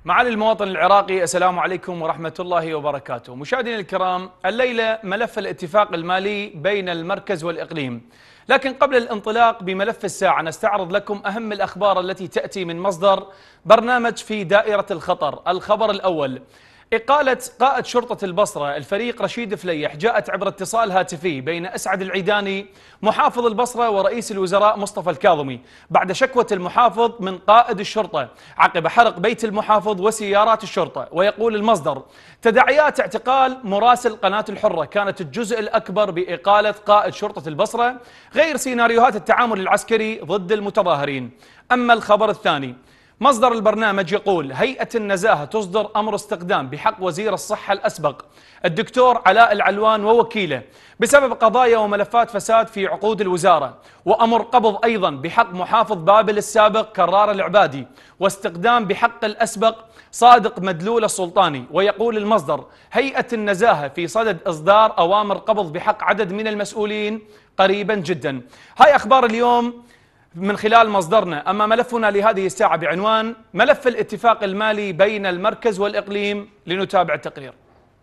معالي المواطن العراقي، السلام عليكم ورحمة الله وبركاته. مشاهدينا الكرام، الليلة ملف الاتفاق المالي بين المركز والإقليم، لكن قبل الانطلاق بملف الساعة نستعرض لكم أهم الأخبار التي تأتي من مصدر برنامج في دائرة الخطر. الخبر الأول: إقالة قائد شرطة البصرة الفريق رشيد فليح جاءت عبر اتصال هاتفي بين أسعد العيداني محافظ البصرة ورئيس الوزراء مصطفى الكاظمي بعد شكوى المحافظ من قائد الشرطة عقب حرق بيت المحافظ وسيارات الشرطة. ويقول المصدر: تداعيات اعتقال مراسل قناة الحرة كانت الجزء الأكبر بإقالة قائد شرطة البصرة غير سيناريوهات التعامل العسكري ضد المتظاهرين. أما الخبر الثاني، مصدر البرنامج يقول: هيئة النزاهة تصدر أمر استقدام بحق وزير الصحة الأسبق الدكتور علاء العلوان ووكيله بسبب قضايا وملفات فساد في عقود الوزارة، وأمر قبض أيضا بحق محافظ بابل السابق كرار العبادي، واستقدام بحق الأسبق صادق مدلول السلطاني. ويقول المصدر: هيئة النزاهة في صدد إصدار أوامر قبض بحق عدد من المسؤولين قريبا جدا. هاي أخبار اليوم من خلال مصدرنا. أما ملفنا لهذه الساعة بعنوان ملف الاتفاق المالي بين المركز والإقليم، لنتابع التقرير.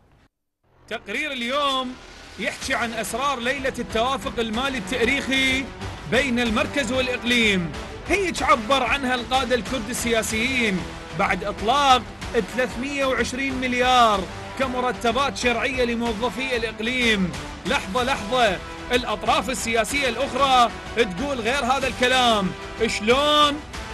تقرير اليوم يحكي عن أسرار ليلة التوافق المالي التاريخي بين المركز والإقليم. هيك عبر عنها القادة الكرد السياسيين بعد إطلاق 320 مليار كمرتبات شرعية لموظفي الإقليم. لحظة، الأطراف السياسية الأخرى تقول غير هذا الكلام. شلون؟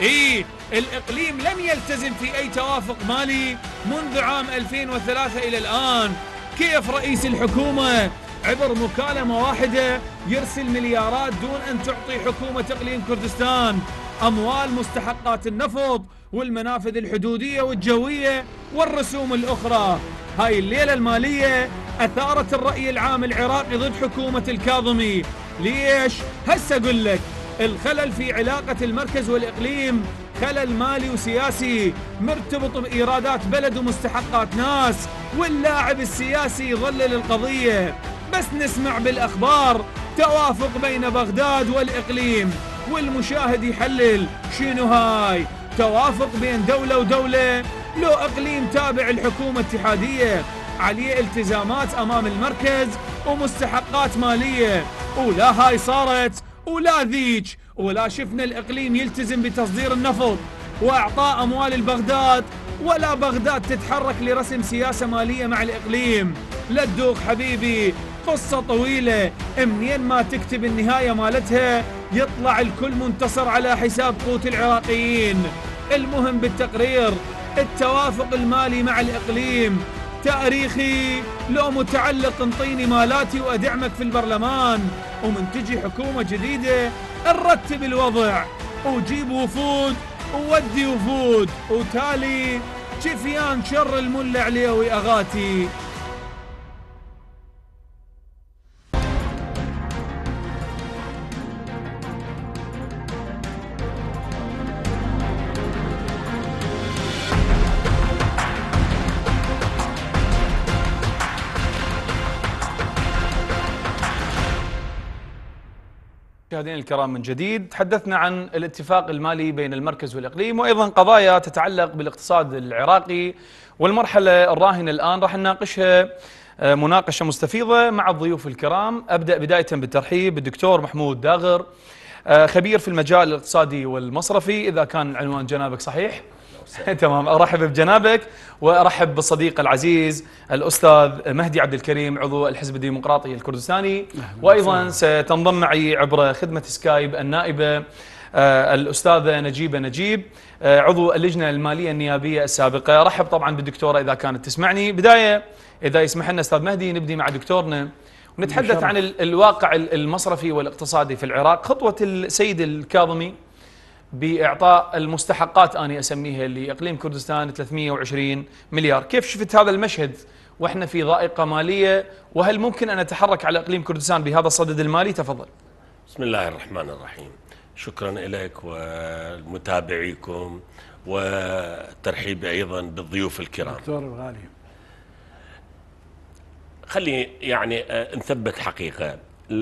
الإقليم لم يلتزم في أي توافق مالي منذ عام 2003 إلى الآن. كيف رئيس الحكومة عبر مكالمة واحدة يرسل مليارات دون أن تعطي حكومة إقليم كردستان أموال مستحقات النفط والمنافذ الحدودية والجوية والرسوم الأخرى؟ هاي الليلة المالية أثارت الرأي العام العراقي ضد حكومة الكاظمي. ليش؟ هسه أقول لك. الخلل في علاقة المركز والإقليم خلل مالي وسياسي مرتبط بإيرادات بلد ومستحقات ناس، واللاعب السياسي يظلل القضية. بس نسمع بالأخبار توافق بين بغداد والإقليم، والمشاهد يحلل شنو هاي؟ توافق بين دولة ودولة؟ لو إقليم تابع الحكومة اتحادية عليه التزامات أمام المركز ومستحقات مالية، ولا هاي صارت ولا ذيك، ولا شفنا الإقليم يلتزم بتصدير النفط وإعطاء أموال البغداد، ولا بغداد تتحرك لرسم سياسة مالية مع الإقليم. لا تدوخ حبيبي، قصة طويلة، منين ما تكتب النهاية مالتها يطلع الكل منتصر على حساب قوت العراقيين. المهم بالتقرير التوافق المالي مع الإقليم تاريخي لو متعلق انطيني مالاتي وأدعمك في البرلمان، ومن تجي حكومة جديدة نرتب الوضع وجيب وفود وودي وفود، وتالي جفيان شر الملا عليوي أغاتي. مشاهدينا الكرام، من جديد تحدثنا عن الاتفاق المالي بين المركز والإقليم، وأيضا قضايا تتعلق بالاقتصاد العراقي والمرحلة الراهنة. الآن راح نناقشها مناقشة مستفيضة مع الضيوف الكرام. أبدأ بداية بالترحيب بالدكتور محمود داغر، خبير في المجال الاقتصادي والمصرفي، إذا كان عنوان جنابك صحيح. تمام، ارحب بجنابك، وارحب بالصديق العزيز الاستاذ مهدي عبد الكريم عضو الحزب الديمقراطي الكردستاني، وايضا ستنضم معي عبر خدمه سكايب النائبه الاستاذه نجيبه نجيب عضو اللجنه الماليه النيابيه السابقه. ارحب طبعا بالدكتوره اذا كانت تسمعني. بدايه اذا يسمح لنا استاذ مهدي نبدي مع دكتورنا ونتحدث عن الواقع المصرفي والاقتصادي في العراق. خطوه السيد الكاظمي بإعطاء المستحقات أنا أسميها لإقليم كردستان 320 مليار، كيف شفت هذا المشهد وإحنا في ضائقة مالية؟ وهل ممكن أن نتحرك على إقليم كردستان بهذا الصدد المالي؟ تفضل. بسم الله الرحمن الرحيم. شكرا لك ومتابعيكم، وترحيب أيضا بالضيوف الكرام. دكتور الغالي، خلي يعني نثبت حقيقة.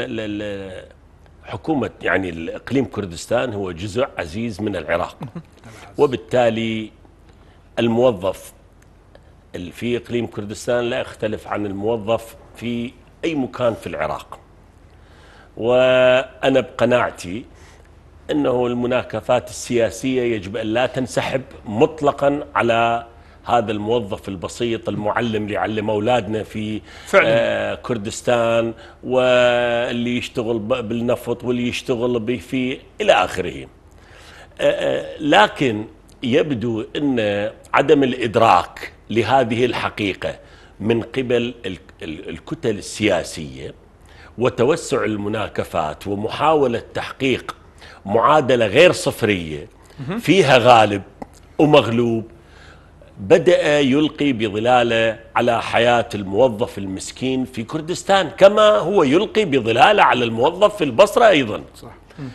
حكومة يعني الإقليم كردستان هو جزء عزيز من العراق، وبالتالي الموظف في إقليم كردستان لا يختلف عن الموظف في أي مكان في العراق، وأنا بقناعتي أنه المناكفات السياسية يجب أن لا تنسحب مطلقا على هذا الموظف البسيط المعلم اللي يعلم أولادنا في كردستان، واللي يشتغل بالنفط واللي يشتغل في إلى آخره. لكن يبدو أن عدم الإدراك لهذه الحقيقة من قبل الكتل السياسية وتوسع المناكفات ومحاولة تحقيق معادلة غير صفرية فيها غالب ومغلوب بدأ يلقي بظلاله على حياة الموظف المسكين في كردستان، كما هو يلقي بظلاله على الموظف في البصرة أيضا. صح.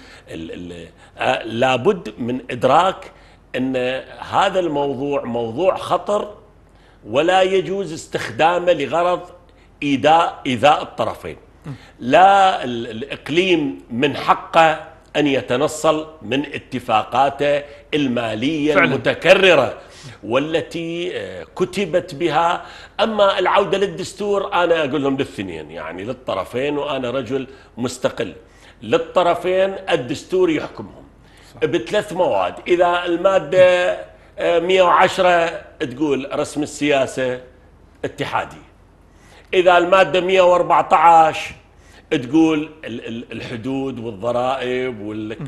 لابد من إدراك أن هذا الموضوع موضوع خطر، ولا يجوز استخدامه لغرض إيذاء الطرفين. لا الإقليم من حقه أن يتنصل من اتفاقاته المالية فعلا المتكررة والتي كتبت بها. أما العودة للدستور أنا أقول لهم للاثنين، يعني للطرفين، وأنا رجل مستقل. للطرفين الدستور يحكمهم بثلاث مواد. إذا المادة 110 تقول رسم السياسة اتحادي، إذا المادة 114 تقول الحدود والضرائب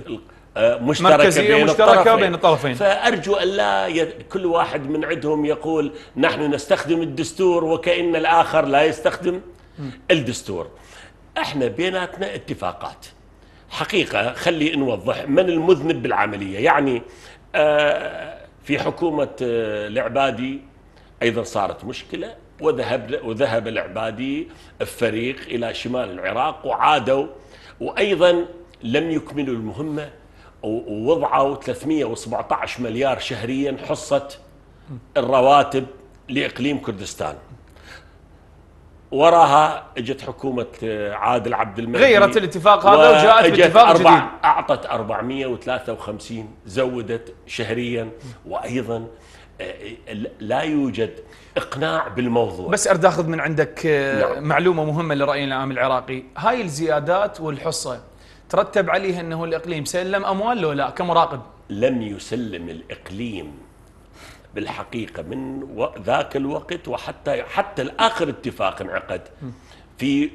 مشتركة بين الطرفين. فأرجو أن لا كل واحد من عندهم يقول نحن نستخدم الدستور وكأن الآخر لا يستخدم الدستور. احنا بيناتنا اتفاقات حقيقة. خلي نوضح من المذنب بالعملية. يعني في حكومة العبادي أيضا صارت مشكلة، وذهب العبادي الفريق إلى شمال العراق وعادوا، وأيضا لم يكملوا المهمة، ووضعوا 317 مليار شهريا حصة الرواتب لإقليم كردستان. وراها اجت حكومة عادل عبد المهدي غيرت الاتفاق هذا وجاءت باتفاق جديد، أعطت 453 زودت شهريا، وأيضا لا يوجد إقناع بالموضوع. بس أريد أخذ من عندك معلومة مهمة للرأي العام العراقي. هاي الزيادات والحصة ترتب عليها أنه الإقليم سلم أموال لو لا كمراقب؟ لم يسلم الإقليم بالحقيقة من ذاك الوقت، وحتى الآخر اتفاق انعقد في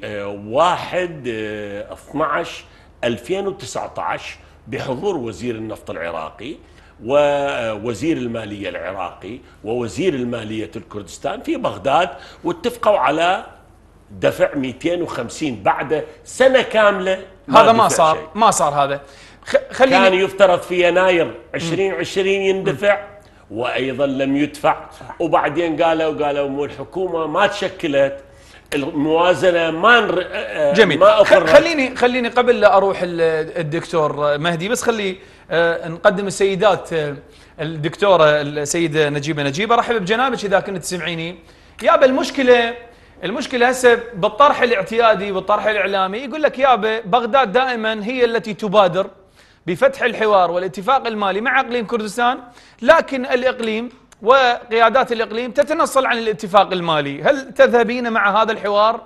1/12/2019 بحضور وزير النفط العراقي ووزير المالية العراقي ووزير المالية الكردستان في بغداد، واتفقوا على دفع 250 بعد سنة كاملة. هذا ما صار هذا. كان يفترض في يناير 2020 يندفع، وأيضا لم يدفع. وبعدين قالوا مو الحكومة ما تشكلت، الموازنة ما جميل. ما خليني قبل لا أروح الدكتور مهدي، بس خلي نقدم السيدات. الدكتورة السيدة نجيبة رحب بجنابك إذا كنت تسمعيني. يابا المشكلة هسه بالطرح الاعتيادي والطرح الإعلامي، يقول لك يابا بغداد دائما هي التي تبادر بفتح الحوار والاتفاق المالي مع إقليم كردستان، لكن الإقليم وقيادات الإقليم تتنصل عن الاتفاق المالي. هل تذهبين مع هذا الحوار؟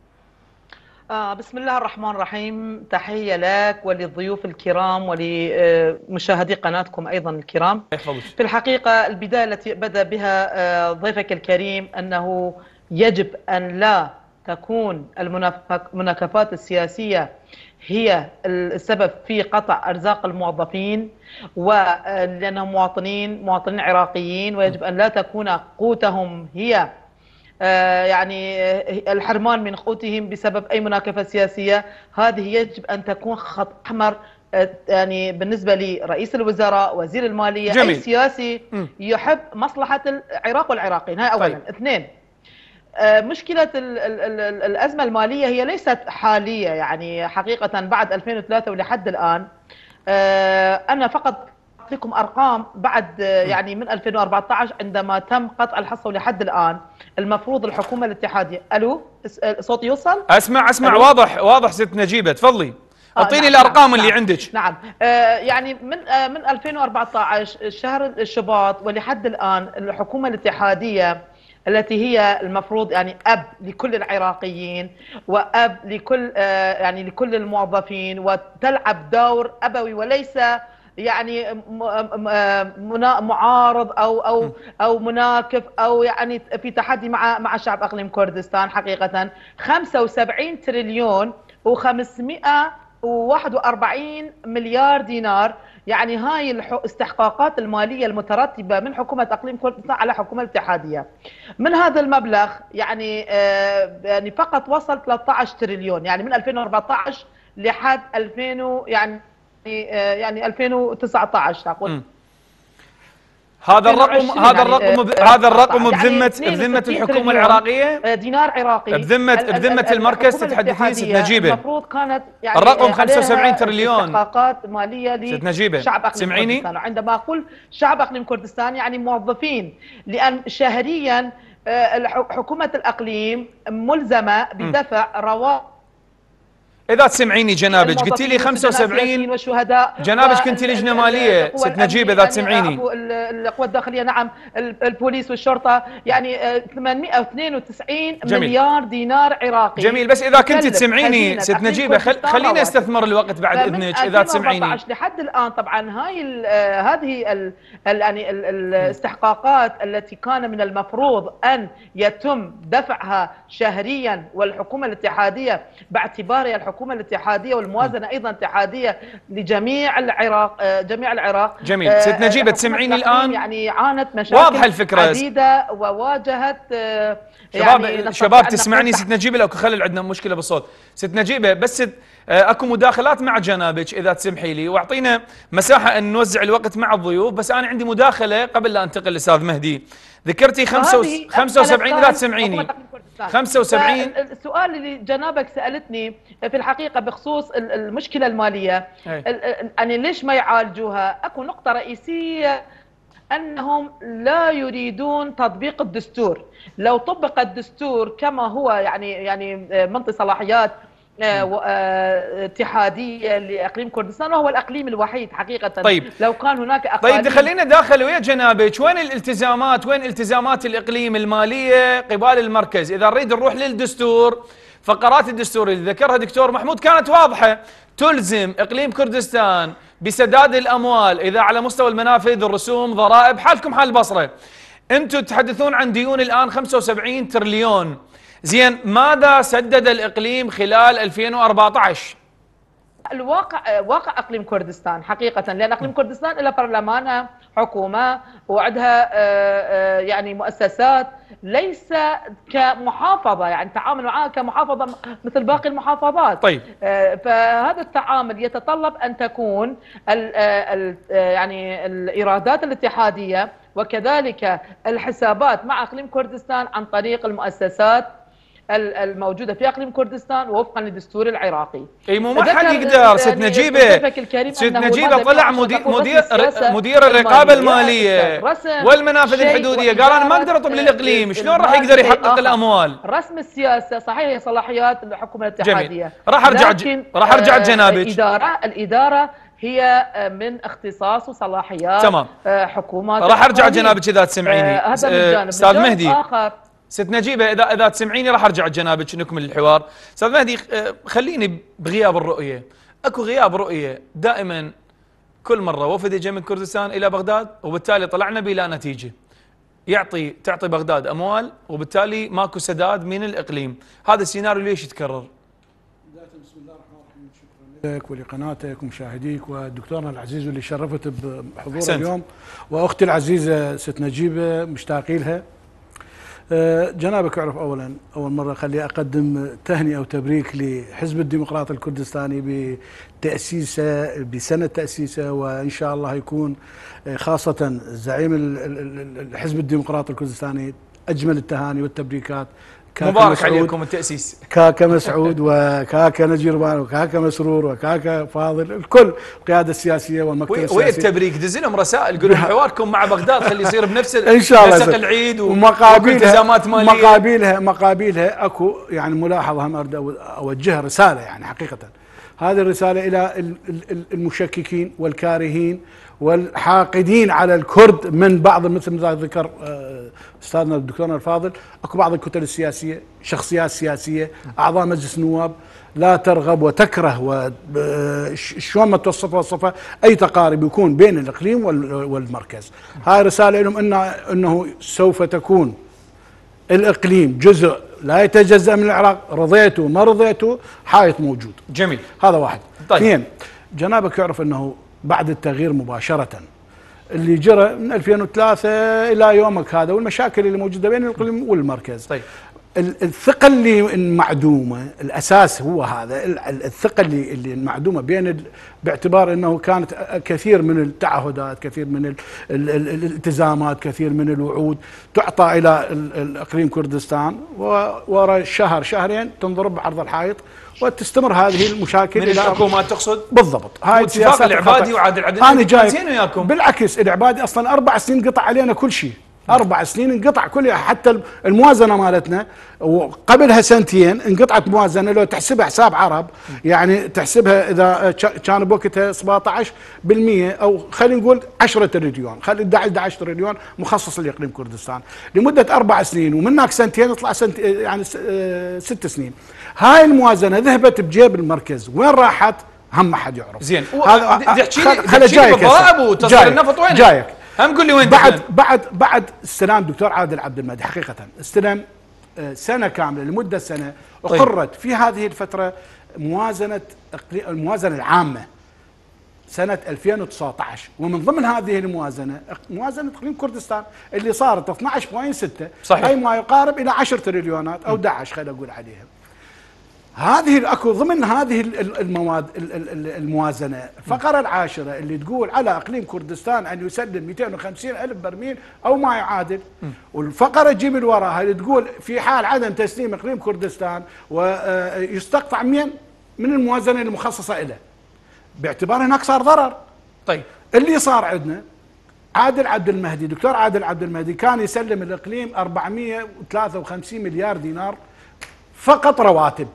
بسم الله الرحمن الرحيم. تحية لك وللضيوف الكرام ولمشاهدي قناتكم أيضا الكرام. في الحقيقة البداية التي بدأ بها ضيفك الكريم أنه يجب أن لا تكون المناكفات السياسية هي السبب في قطع أرزاق الموظفين، ولأنهم مواطنين عراقيين، ويجب أن لا تكون قوتهم هي يعني الحرمان من قوتهم بسبب أي مناكفة سياسية. هذه يجب أن تكون خط أحمر يعني بالنسبة لرئيس الوزراء، وزير المالية، جميل. أي سياسي يحب مصلحة العراق والعراقيين. هاي أولا. طيب. اثنين، مشكلة الأزمة المالية هي ليست حالية، يعني حقيقة بعد 2003 ولحد الآن. أنا فقط أعطيكم أرقام بعد يعني من 2014 عندما تم قطع الحصة ولحد الآن المفروض الحكومة الاتحادية. ألو، صوتي يوصل؟ أسمع واضح ست نجيبة، تفضلي. اعطيني الارقام اللي عندك. نعم. يعني من 2014 شهر شباط ولحد الان الحكومه الاتحاديه التي هي المفروض يعني اب لكل العراقيين واب لكل يعني لكل الموظفين، وتلعب دور ابوي وليس يعني معارض او مناكف او يعني في تحدي مع شعب اقليم كردستان. حقيقه 75 تريليون و541 مليار دينار، يعني هاي الاستحقاقات الماليه المترتبه من حكومه اقليم كردستان على حكومه الاتحاديه. من هذا المبلغ يعني فقط وصل 13 تريليون، يعني من 2014 لحد 2000 يعني 2019 اقول. هذا الرقم بذمه الحكومه العراقيه، دينار عراقي بذمه المركز تتحدثين ست نجيبه. المفروض كانت يعني الرقم 75 تريليون استحقاقات ماليه ست نجيبه. لشعب اقليم كردستان. وعندما اقول شعب اقليم كردستان يعني موظفين، لان شهريا حكومه الاقليم ملزمه بدفع رواتب. إذا تسمعيني جنابك قلت لي 75 والشهداء، جنابك كنت لجنة مالية ست نجيبة إذا تسمعيني. القوى الداخلية نعم، البوليس والشرطة، يعني 892 مليار دينار عراقي. جميل. بس إذا كنت تسمعيني ست نجيبة خليني استثمر الوقت بعد إذنك إذا تسمعيني. لحد الآن طبعا هذه يعني الاستحقاقات التي كان من المفروض أن يتم دفعها شهريا، والحكومة الاتحادية باعتبارها الحكومة الاتحادية والموازنة أيضا اتحادية لجميع العراق. جميل. ست نجيبة تسمعيني الآن؟ يعني عانت مشاكل عديدة وواجهت شباب تسمعني ست نجيبة؟ لو خلل عندنا مشكلة بالصوت. ست نجيبة بس اكو مداخلات مع جنابك اذا تسمحي لي، واعطينا مساحة ان نوزع الوقت مع الضيوف. بس انا عندي مداخلة قبل لا انتقل للاستاذ مهدي. ذكرتي 75 اذا تسمعيني 75. السؤال اللي جنابك سألتني في الحقيقة بخصوص المشكلة المالية، يعني ليش ما يعالجوها؟ اكو نقطة رئيسية أنهم لا يريدون تطبيق الدستور. لو طبق الدستور كما هو يعني منطي صلاحيات اتحادية لإقليم كردستان، وهو الإقليم الوحيد حقيقة. طيب. لو كان هناك أقاليم. طيب خلينا داخل ويا جنابك، وين الالتزامات، وين التزامات الإقليم المالية قبال المركز؟ إذا نريد نروح للدستور، فقرات الدستور اللي ذكرها دكتور محمود كانت واضحة، تلزم إقليم كردستان بسداد الأموال إذا على مستوى المنافذ، الرسوم، ضرائب، حالكم حال البصرة. أنتم تحدثون عن ديون الآن 75 تريليون. زين، ماذا سدد الإقليم خلال 2014؟ واقع اقليم كردستان حقيقه، لان اقليم كردستان له برلمانها، حكومه، وعندها يعني مؤسسات، ليس كمحافظه، يعني تعامل معها كمحافظه مثل باقي المحافظات. طيب. فهذا التعامل يتطلب ان تكون يعني الايرادات الاتحاديه وكذلك الحسابات مع اقليم كردستان عن طريق المؤسسات الموجودة في اقليم كردستان وفقا للدستور العراقي. اي مو ما حد يقدر. ست نجيبه طلع مدير الرقابة المالية والمنافذ الحدودية قال انا ما اقدر اطب للاقليم، شلون راح يقدر يحقق الاموال؟ رسم السياسة صحيح هي صلاحيات الحكومة الاتحادية. جميل. راح ارجع لجنابك. الإدارة هي من اختصاص وصلاحيات تمام. حكومات. راح ارجع جنابك اذا تسمعيني. هذا من جانب. استاذ مهدي ست نجيبة إذا تسمعيني راح أرجع جنابك نكمل الحوار. أستاذ مهدي خليني بغياب الرؤية. أكو غياب رؤية دائما، كل مرة وفد يجي من كردستان إلى بغداد وبالتالي طلعنا بلا نتيجة. تعطي بغداد أموال وبالتالي ماكو سداد من الإقليم. هذا السيناريو ليش يتكرر؟ بداية بسم الله الرحمن الرحيم، شكرا لك ولقناتك ومشاهديك ودكتورنا العزيز واللي شرفت بحضور اليوم، وأختي العزيزة ست نجيبة مشتاقين لها. جنابك اعرف اول مره خلي اقدم تهنئه وتبريك لحزب الديمقراطي الكردستاني بتاسيسه، بسنه تاسيسه، وان شاء الله يكون خاصه زعيم الحزب الديمقراطي الكردستاني اجمل التهاني والتبريكات. مبارك عليكم التأسيس. كاكا مسعود وكاكا نجيربان وكاكا مسرور وكاكا فاضل، الكل القياده السياسيه والمكتب السياسي. وين التبريك؟ دز لهم رسائل قولوا حواركم مع بغداد خلي يصير بنفس ان شاء الله نسق العيد والتزامات ماليه. مقابلها اكو يعني ملاحظه هم اريد اوجهها رساله يعني حقيقه. هذه الرسالة إلى المشككين والكارهين والحاقدين على الكرد من بعض، مثل ما ذكر أستاذنا الدكتور الفاضل، أكو بعض الكتل السياسية، شخصيات سياسية، أعضاء مجلس النواب لا ترغب وتكره وشلون ما توصفها أي تقارب يكون بين الإقليم والمركز. هاي رسالة لهم أنه سوف تكون الإقليم جزء لا يتجزأ من العراق، رضيته ما رضيته حائط موجود. جميل، هذا واحد. طيب. اثنين، جنابك يعرف أنه بعد التغيير مباشرة اللي جرى من 2003 إلى يومك هذا والمشاكل اللي موجودة بين الإقليم والمركز، طيب، الثقة اللي المعدومة، الأساس هو هذا، الثقة اللي المعدومة باعتبار أنه كانت كثير من التعهدات، كثير من الالتزامات، كثير من الوعود تعطى إلى الإقليم كردستان، وراء شهر شهرين تنضرب بعرض الحائط وتستمر هذه المشاكل من الحكومات تقصد؟ بالضبط. هاي اتفاق العبادي وعادل العدل أنا جاي وياكم. بالعكس، العبادي أصلا 4 سنين قطع علينا كل شيء، 4 سنين انقطع كلها، حتى الموازنة مالتنا وقبلها سنتين انقطعت موازنة. لو تحسبها حساب عرب يعني تحسبها إذا كان بوقتها 17% أو خلينا نقول 10 تريليون، خلينا 11 تريليون مخصص لإقليم كردستان لمدة 4 سنين، ومنك سنتين يطلع يعني 6 سنين. هاي الموازنة ذهبت بجيب المركز، وين راحت؟ هم ما حد يعرف. زين، خلي جايك بالضرائب وتصدير النفط وين؟ جايك هم قول لي وين بعد استلام دكتور عادل عبد المهدي، حقيقة استلم سنة كاملة لمدة سنة، أقرت في هذه الفترة الموازنة العامة سنة 2019، ومن ضمن هذه الموازنة موازنة إقليم كردستان اللي صارت 12.6، صحيح، أي ما يقارب إلى 10 تريليونات أو 11 خلينا أقول عليها. هذه اكو ضمن هذه المواد الموازنه الفقره العاشره اللي تقول على اقليم كردستان ان يسلم 250 الف برميل او ما يعادل، والفقره تجيب وراها اللي تقول في حال عدم تسليم اقليم كردستان ويستقطع من الموازنه المخصصه له، باعتبار هناك صار ضرر. طيب، اللي صار عندنا عادل عبد المهدي، دكتور عادل عبد المهدي كان يسلم الاقليم 453 مليار دينار فقط رواتب،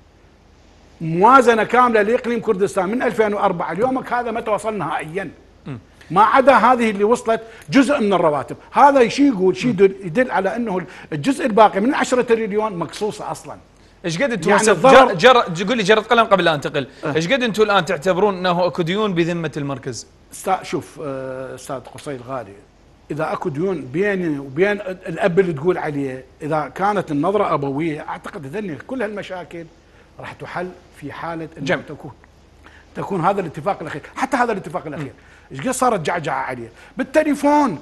موازنة كاملة لإقليم كردستان من 2004 اليومك هذا ما توصل نهائيا، ما عدا هذه اللي وصلت جزء من الرواتب. هذا شيء يقول شيء يدل على أنه الجزء الباقي من 10 تريليون مقصوصة أصلا. ايش قد انتم يعني قول لي جرد قلم قبل لا انتقل، ايش قد انتم الان تعتبرون انه اكو ديون بذمة المركز؟ شوف استاذ قصي الغالي، اذا اكو ديون بيني وبين الاب اللي تقول عليه، اذا كانت النظرة ابوية اعتقد ان كل هالمشاكل راح تحل في حالة انه تكون هذا الاتفاق الاخير. حتى هذا الاتفاق الاخير ايش قد صارت جعجعة عليه بالتليفون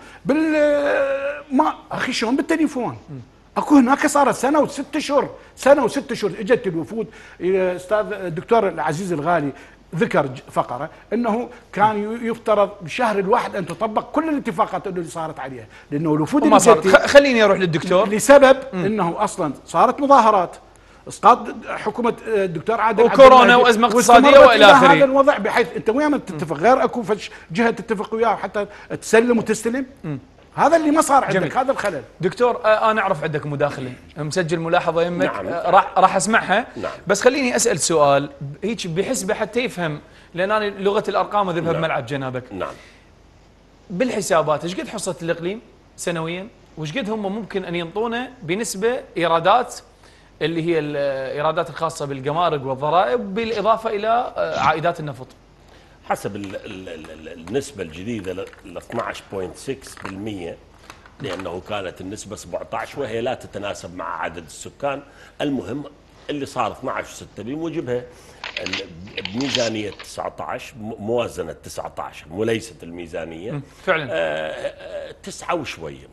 ما اخي شلون بالتليفون؟ اكو هناك صارت سنة و6 اشهر، سنة و6 اشهر اجت الوفود. استاذ الدكتور العزيز الغالي ذكر فقرة انه كان يفترض بشهر الواحد ان تطبق كل الاتفاقات اللي صارت عليها، لانه الوفود ما صارت. خليني اروح للدكتور. لسبب انه اصلا صارت مظاهرات، اسقاط حكومه الدكتور عادل وكورونا وازمه اقتصاديه والى اخره. هذا الوضع بحيث انت ويا ما تتفق غير اكو جهه تتفق وياه حتى تسلم وتستلم. هذا اللي ما صار عندك. جميل. هذا الخلل. دكتور انا اعرف عندك مداخله مسجل ملاحظه يمك. نعم. راح اسمعها. نعم. بس خليني اسال سؤال هيك بحسبه حتى يفهم، لان انا لغه الارقام اذهبها نعم. بملعب جنابك. نعم. بالحسابات ايش قد حصه الاقليم سنويا؟ وايش قد هم ممكن ان ينطونه بنسبه ايرادات اللي هي الايرادات الخاصه بالجمارك والضرائب بالاضافه الى عائدات النفط؟ حسب النسبة الجديدة ل 12.6%، لأنه كانت النسبة 17 وهي لا تتناسب مع عدد السكان. المهم اللي صار 12.6 بموجبها بميزانية 19 موازنة 19 وليست الميزانية فعلا 9 وشوية.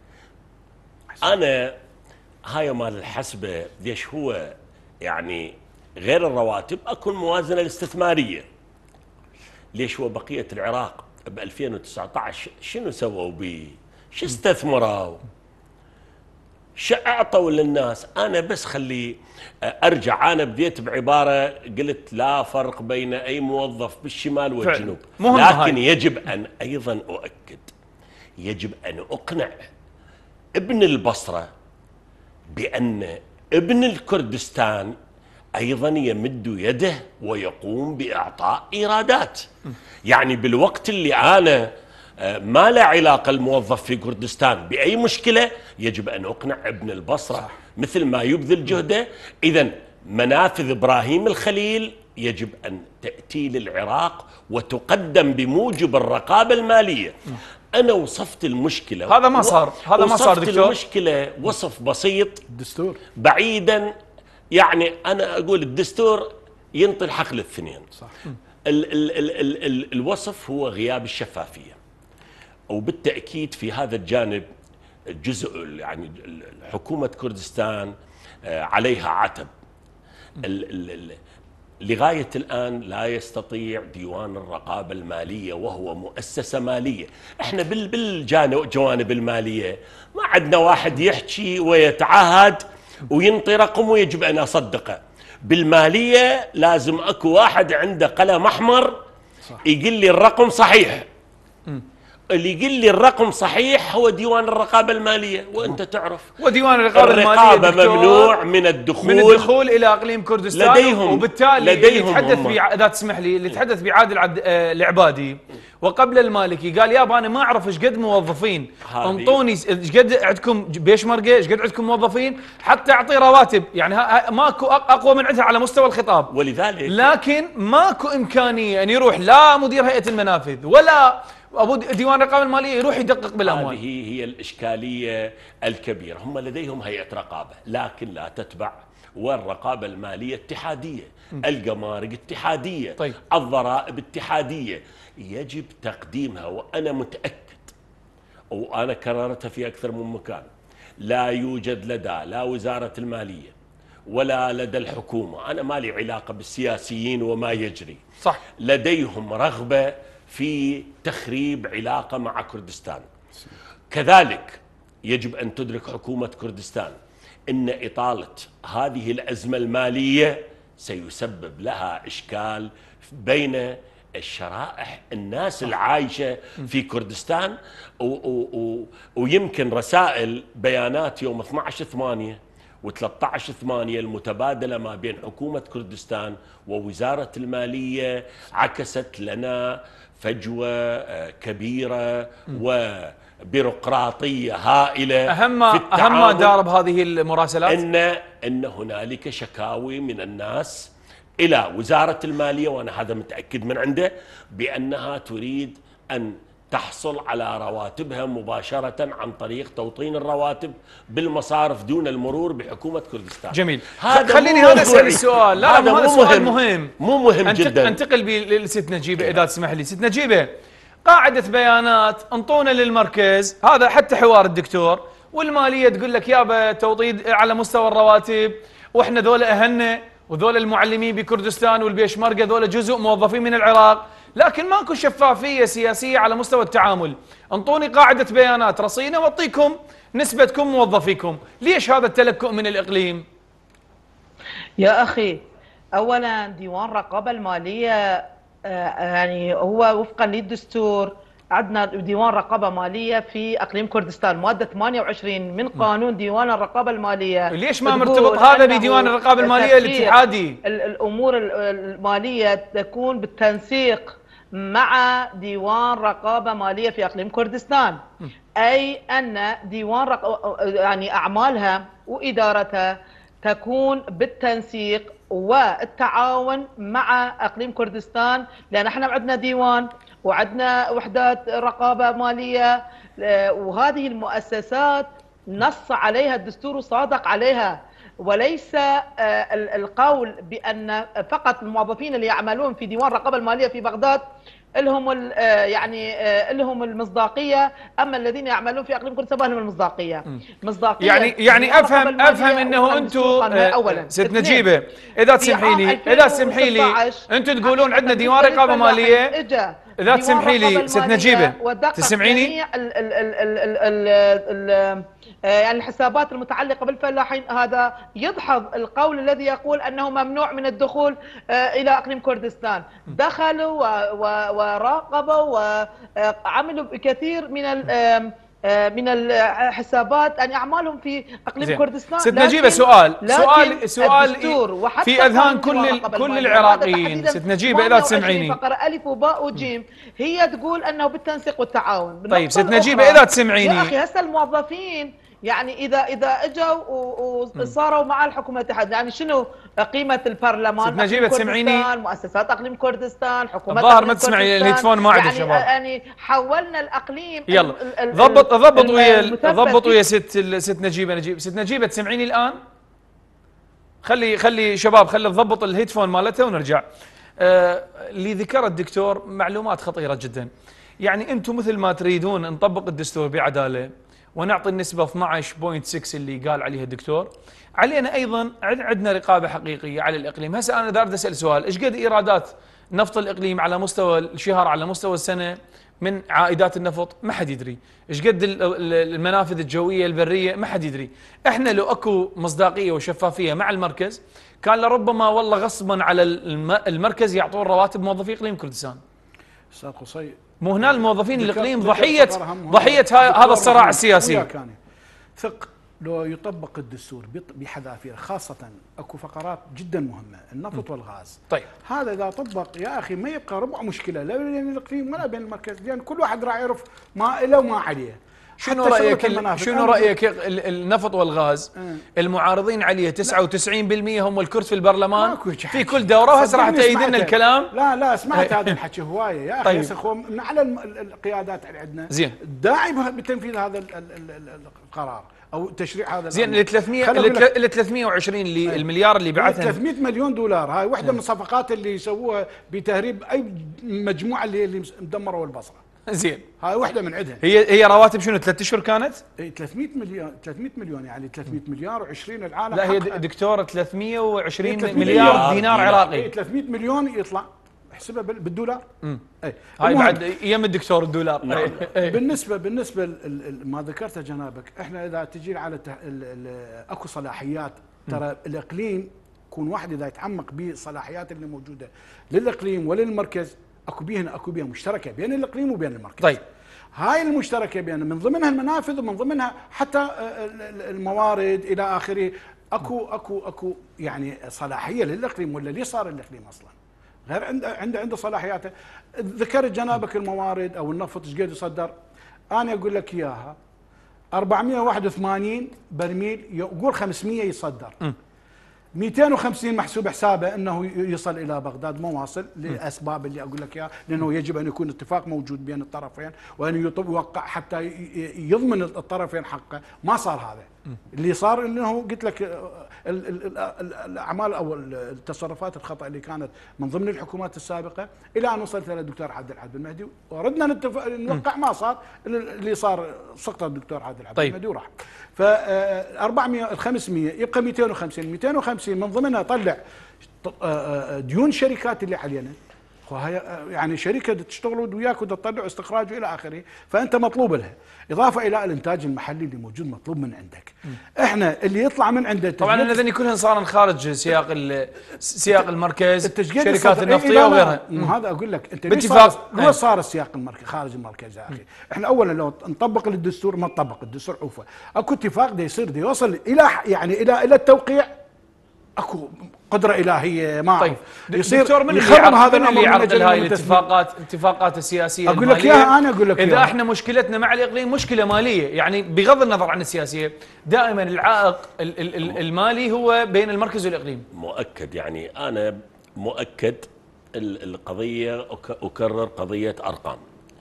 أنا هاي مال الحسبة ليش هو يعني غير الرواتب أكون موازنة الاستثمارية. ليش هو بقية العراق ب 2019 شنو سووا به؟ شو استثمروا؟ شو اعطوا للناس؟ انا بس خلي ارجع، انا بديت بعبارة قلت لا فرق بين اي موظف بالشمال والجنوب، لكن يجب ان ايضا اؤكد، يجب ان اقنع ابن البصرة بان ابن الكردستان أيضا يمد يده ويقوم بإعطاء إيرادات. يعني بالوقت اللي أنا ما له علاقة الموظف في كردستان بأي مشكلة، يجب أن أقنع ابن البصرة مثل ما يبذل جهده. إذن منافذ إبراهيم الخليل يجب أن تأتي للعراق وتقدم بموجب الرقابة المالية. أنا وصفت المشكلة، هذا ما صار، هذا ما صار دكتور. المشكلة وصف بسيط الدستور بعيدا، يعني أنا أقول الدستور ينطي الحق للاثنين. صح. الوصف هو غياب الشفافية، وبالتأكيد في هذا الجانب جزء يعني حكومة كردستان عليها عتب. لغاية الآن لا يستطيع ديوان الرقابة المالية وهو مؤسسة مالية. احنا بالجوانب المالية ما عندنا واحد يحكي ويتعهد وينطي رقم ويجب أن أصدقه. بالمالية لازم أكو واحد عنده قلم أحمر يقول لي الرقم صحيح. اللي يقول لي الرقم صحيح هو ديوان الرقابة المالية، وأنت تعرف وديوان الرقابة المالية ممنوع من الدخول إلى إقليم كردستان. لديهم وبالتالي اللي يتحدث إذا تسمح لي، اللي يتحدث بعادل العبادي وقبل المالكي قال يابا أنا ما أعرف إيش قد موظفين، انطوني إيش قد عندكم بيشمركة، إيش قد عندكم موظفين حتى أعطي رواتب. يعني ماكو أقوى من عندها على مستوى الخطاب، ولذلك لكن ماكو إمكانية أن يروح لا مدير هيئة المنافذ ولا أبو ديوان الرقابة المالية يروح يدقق بالأموال. هذه هي الإشكالية الكبيرة. هم لديهم هيئة رقابة لكن لا تتبع، والرقابة المالية اتحادية، الجمارك اتحادية، طيب. الضرائب اتحادية، يجب تقديمها. وأنا متأكد وأنا كررتها في أكثر من مكان، لا يوجد لدى لا وزارة المالية ولا لدى الحكومة، أنا ما لي علاقة بالسياسيين وما يجري، صح، لديهم رغبة في تخريب علاقة مع كردستان. كذلك يجب أن تدرك حكومة كردستان أن إطالة هذه الأزمة المالية سيسبب لها إشكال بين الشرائح الناس العايشة في كردستان. ويمكن رسائل بيانات يوم 12/8 و13/8 المتبادلة ما بين حكومة كردستان ووزارة المالية عكست لنا فجوة كبيرة وبيروقراطية هائلة. أهم ما دار بهذه المراسلات أن هنالك شكاوي من الناس إلى وزارة المالية، وأنا هذا متأكد من عنده، بأنها تريد أن تحصل على رواتبها مباشرة عن طريق توطين الرواتب بالمصارف دون المرور بحكومة كردستان. جميل. خليني هذا أسأل السؤال. لا هذا سؤال مهم، مو مهم جدا. انتقل لست نجيبة إذا تسمح لي. ست نجيبة، قاعدة بيانات انطونا للمركز، هذا حتى حوار الدكتور، والمالية تقول لك يابا توطيد على مستوى الرواتب، واحنا ذولا أهلنا وذولا المعلمين بكردستان والبيشمركة ذولا جزء موظفين من العراق، لكن ماكو شفافية سياسية على مستوى التعامل. انطوني قاعدة بيانات رصينة واعطيكم نسبتكم موظفيكم. ليش هذا التلكؤ من الإقليم؟ يا أخي، أولا ديوان الرقابة المالية يعني هو وفقا للدستور عندنا ديوان رقابة مالية في أقليم كردستان، مادة 28 من قانون ديوان الرقابة المالية. ليش ما مرتبط هذا بديوان الرقابة المالية الاتحادي؟ الأمور المالية تكون بالتنسيق مع ديوان رقابة مالية في أقليم كردستان، أي أن ديوان يعني أعمالها وإدارتها تكون بالتنسيق والتعاون مع أقليم كردستان، لأن احنا عندنا ديوان وعندنا وحدات رقابة مالية، وهذه المؤسسات نص عليها الدستور وصادق عليها، وليس القول بأن فقط الموظفين اللي يعملون في ديوان الرقابة المالية في بغداد لهم يعني لهم المصداقية، أما الذين يعملون في أقليم كردستان لهم المصداقية. يعني أفهم أنه أنتم ست نجيبة إذا تسمحي لي أنتم تقولون عندنا ديوان رقابة مالية، إذا تسمحي لي ست نجيبة تسمعيني، يعني الحسابات المتعلقة بالفلاحين، هذا يدحض القول الذي يقول أنه ممنوع من الدخول إلى أقليم كردستان. دخلوا وراقبوا وعملوا بكثير من من الحسابات يعني اعمالهم في اقليم كردستان. ست نجيبه سؤال في اذهان كل العراقيين. ست نجيبه اذا تسمعيني، فقره الف وباء وجيم هي تقول انه بالتنسيق والتعاون. طيب ست نجيبه اذا تسمعيني يا اخي هسه الموظفين يعني اذا اجوا وصاروا مع الحكومه الاتحاد، يعني شنو قيمه البرلمان؟ ست نجيبه تسمعيني، مؤسسات اقليم كردستان، حكومه الظاهر ما تسمعي الهيدفون ما عنده شباب. يعني حولنا الاقليم. يلا ضبط ويا ست نجيبه. ست نجيبه تسمعيني الان؟ خلي شباب تضبط الهيدفون مالته ونرجع. اللي ذكره الدكتور معلومات خطيره جدا. يعني انتم مثل ما تريدون نطبق الدستور بعداله ونعطي النسبة 12.6 اللي قال عليها الدكتور، علينا أيضا عندنا رقابة حقيقية على الإقليم. هسه أنا دارد أسأل سؤال، إيش قد إيرادات نفط الإقليم على مستوى الشهر، على مستوى السنة من عائدات النفط؟ ما حد يدري. إيش قد المنافذ الجوية البرية؟ ما حد يدري. إحنا لو أكو مصداقية وشفافية مع المركز كان لربما والله غصبا على المركز يعطون رواتب موظفي إقليم كردستان. أستاذ قصي، مو هنا الموظفين الإقليم ضحية هذا الصراع السياسي. ثق لو يطبق الدستور بحذافيره، خاصة اكو فقرات جدا مهمة، النفط والغاز. طيب هذا اذا طبق يا اخي ما يبقى ربع مشكلة لا بين الاقليم ولا بين المركز، لان كل واحد راح يعرف ما له وما عليه. شنو رأيك النفط والغاز المعارضين عليه 99% هم الكرد في البرلمان في كل دورة، وهسه راح تأيد لنا الكلام. لا سمعت هذا الحكي هواية يا اخي. طيب. من على القيادات اللي عندنا زين داعي بتنفيذ هذا القرار او تشريع هذا. زين ال 320 اللي المليار اللي بعثها 300 مليون دولار، هاي واحدة من الصفقات اللي يسووها بتهريب اي مجموعة اللي مدمروا البصرة. زين هاي واحدة من عندها. هي رواتب شنو 3 اشهر كانت؟ 300 مليون يعني 300 مليار و20 العالم. لا هي دكتور 320 مليار دينار عراقي. 300 مليون يطلع احسبها بالدولار. هاي بعد يم الدكتور الدولار. بالنسبه ما ذكرته جنابك، احنا اذا تجي على اكو صلاحيات، ترى الاقليم يكون واحد اذا يتعمق بالصلاحيات اللي موجوده للاقليم وللمركز، اكو بيها مشتركه بين الاقليم وبين المركز. طيب هاي المشتركه بين من ضمنها المنافذ ومن ضمنها حتى الموارد الى اخره. اكو يعني صلاحيه للاقليم، ولا اللي صار الاقليم اصلا غير عنده صلاحياته. ذكرت جنابك الموارد او النفط ايش قد يصدر، انا اقول لك اياها 481 برميل، يقول 500 يصدر، 250 محسوب حسابه انه يصل الى بغداد، مو واصل لاسباب اللي اقول لك اياها، لانه يجب ان يكون اتفاق موجود بين الطرفين وان يوقع حتى يضمن الطرفين حقه. ما صار هذا. اللي صار انه قلت لك الاعمال او التصرفات الخطا اللي كانت من ضمن الحكومات السابقه الى ان وصلت الى الدكتور عبد الحد المهدي وردنا نوقع، ما صار اللي صار، سقط الدكتور عبد الحد المهدي وراح. ف 400 500 يبقى 250 من ضمنها طلع ديون الشركات اللي علينا. وهي يعني شركه تشتغل وياك وتطلع استخراج والى اخره، فانت مطلوب لها، اضافه الى الانتاج المحلي اللي موجود مطلوب من عندك. احنا اللي يطلع من عنده طبعا هذني كلهن صارن خارج سياق المركز، شركات النفطيه وغيرها. هذا اقول لك انت باتفاق هو صار السياق المركز خارج المركز يا اخي. احنا اولا لو نطبق الدستور، ما نطبق الدستور عوفه، اكو اتفاق دا يصير دا يوصل الى يعني الى التوقيع، اكو قدره الهيه ما طيب يصير من يخرب هذا الامر. اللي يعرض هاي الاتفاقات السياسيه اقول لك اياها، انا اقول لك اذا احنا مشكلتنا مع الاقليم مشكله ماليه، يعني بغض النظر عن السياسيه دائما العائق المالي هو بين المركز والاقليم. مؤكد، يعني انا مؤكد القضيه، اكرر قضيه ارقام.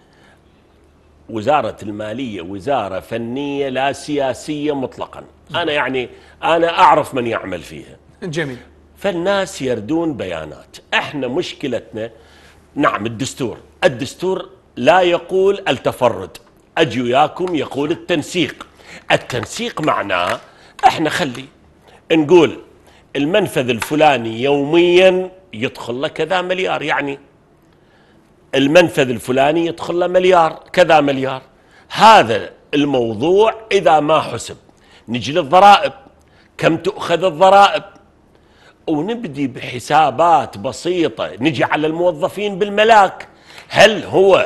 وزاره الماليه وزاره فنيه لا سياسيه مطلقا. انا اعرف من يعمل فيها. جميل. فالناس يردون بيانات. احنا مشكلتنا نعم الدستور لا يقول التفرد، اجي وياكم يقول التنسيق معناه احنا خلي نقول المنفذ الفلاني يوميا يدخل له كذا مليار، يعني المنفذ الفلاني يدخل له مليار كذا مليار. هذا الموضوع اذا ما حسب نجي للضرائب، كم تؤخذ الضرائب، ونبدي بحسابات بسيطة. نجي على الموظفين بالملاك، هل هو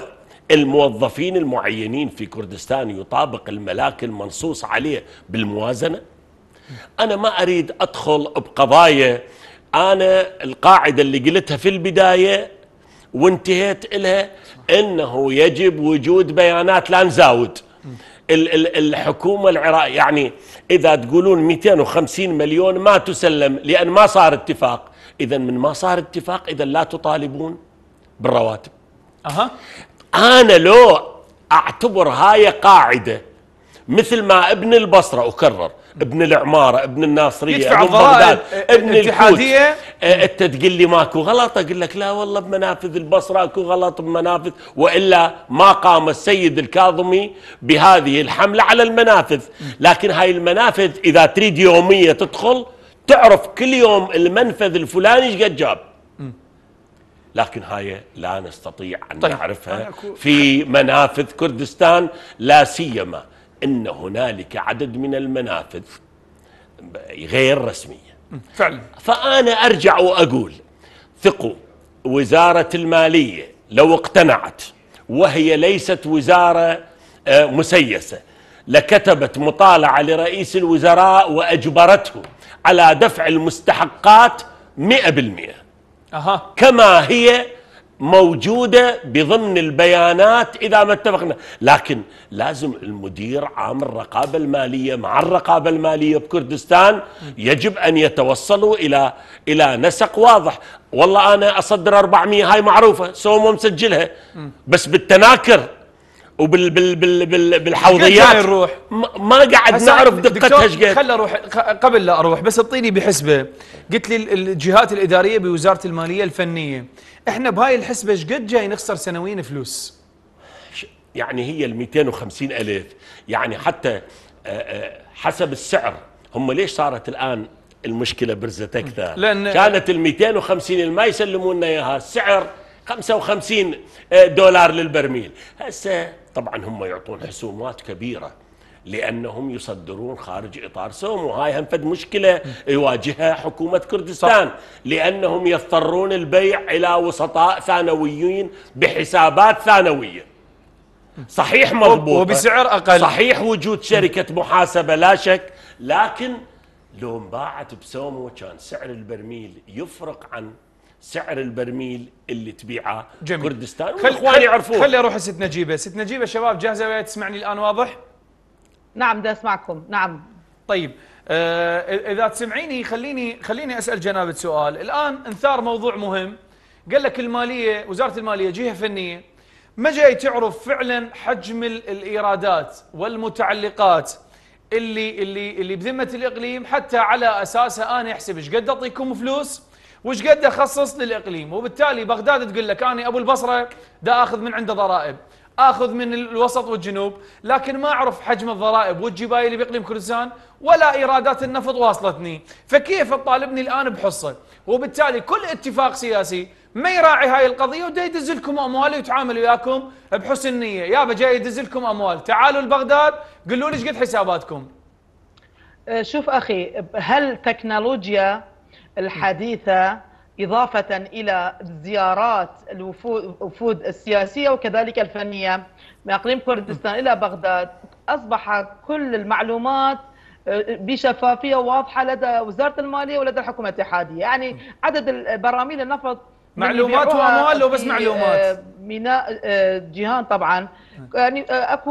الموظفين المعينين في كردستان يطابق الملاك المنصوص عليه بالموازنة؟ أنا ما أريد أدخل بقضايا، أنا القاعدة اللي قلتها في البداية وانتهيت إلها إنه يجب وجود بيانات، لا نزاود. الحكومة العراقية يعني إذا تقولون 250 مليون ما تسلم لأن ما صار اتفاق، إذا من ما صار اتفاق إذا لا تطالبون بالرواتب. أنا لو أعتبر هاي قاعدة مثل ما ابن البصرة أكرر، ابن العمارة، ابن الناصرية، ابن بغداد، ابن الاتحادية، انت تقول لي ماكو غلط، اقول لك لا والله بمنافذ البصرة اكو غلط بمنافذ، والا ما قام السيد الكاظمي بهذه الحملة على المنافذ. لكن هاي المنافذ اذا تريد يومية تدخل تعرف كل يوم المنفذ الفلاني ايش قد جاب، لكن هاي لا نستطيع ان نعرفها في منافذ كردستان، لا سيما ان هنالك عدد من المنافذ غير رسمية فعلا. فأنا أرجع وأقول ثقوا، وزارة المالية لو اقتنعت وهي ليست وزارة مسيسة لكتبت مطالعة لرئيس الوزراء وأجبرته على دفع المستحقات 100% كما هي موجودة بضمن البيانات إذا ما اتفقنا. لكن لازم المدير عام الرقابة المالية مع الرقابة المالية بكردستان يجب أن يتوصلوا إلى نسق واضح. والله أنا أصدر 400 هاي معروفة سومو مسجلها، بس بالتناكر وبالحوضيات ما قاعد نعرف دقتها ايش قد. خل اروح قبل لا اروح، بس اعطيني بحسبه. قلت لي الجهات الاداريه بوزاره الماليه الفنيه، احنا بهاي الحسبه ايش قد جاي نخسر سنويا فلوس؟ يعني هي ال 250,000 يعني حتى حسب السعر. هم ليش صارت الان المشكله برزت اكثر؟ لان كانت ال 250 اللي ما يسلمون لنا اياها السعر 55 دولار للبرميل. هسه طبعا هم يعطون حسومات كبيرة لأنهم يصدرون خارج إطار سومو. هاي هم فد مشكلة يواجهها حكومة كردستان، صح. لأنهم يضطرون البيع إلى وسطاء ثانويين بحسابات ثانوية، صحيح مضبوط وبسعر أقل، صحيح وجود شركة محاسبة لا شك، لكن لو انباعت بسومو كان سعر البرميل يفرق عن سعر البرميل اللي تبيعه كردستان. والاخوان يعرفون. خلي اروح ست نجيبه. ست نجيبه شباب جاهزه وياي تسمعني الان واضح؟ نعم دا اسمعكم. نعم طيب اذا تسمعيني خليني اسال جنابه سؤال. الان انثار موضوع مهم، قال لك الماليه، وزاره الماليه جهه فنيه ما جاي تعرف فعلا حجم الايرادات والمتعلقات اللي بذمه الاقليم، حتى على اساسها انا احسب ايش قد اعطيكم فلوس وش قد اخصص للاقليم. وبالتالي بغداد تقول لك انا ابو البصره دا اخذ من عنده ضرائب، اخذ من الوسط والجنوب، لكن ما اعرف حجم الضرائب والجبايه اللي باقليم كردستان ولا ايرادات النفط واصلتني، فكيف تطالبني الان بحصه؟ وبالتالي كل اتفاق سياسي ما يراعي هاي القضيه ودا يدز لكم اموال ويتعامل وياكم بحسن نيه. يابا جاي يدز لكم اموال، تعالوا لبغداد قولوا لي ايش قد حساباتكم. شوف اخي، هل تكنولوجيا الحديثة إضافة إلى زيارات الوفود السياسية وكذلك الفنية من إقليم كردستان إلى بغداد، أصبح كل المعلومات بشفافية واضحة لدى وزارة المالية ولدى الحكومة الاتحادية. يعني عدد براميل النفط معلومات واموال، لو بس معلومات. ميناء جيهان طبعا يعني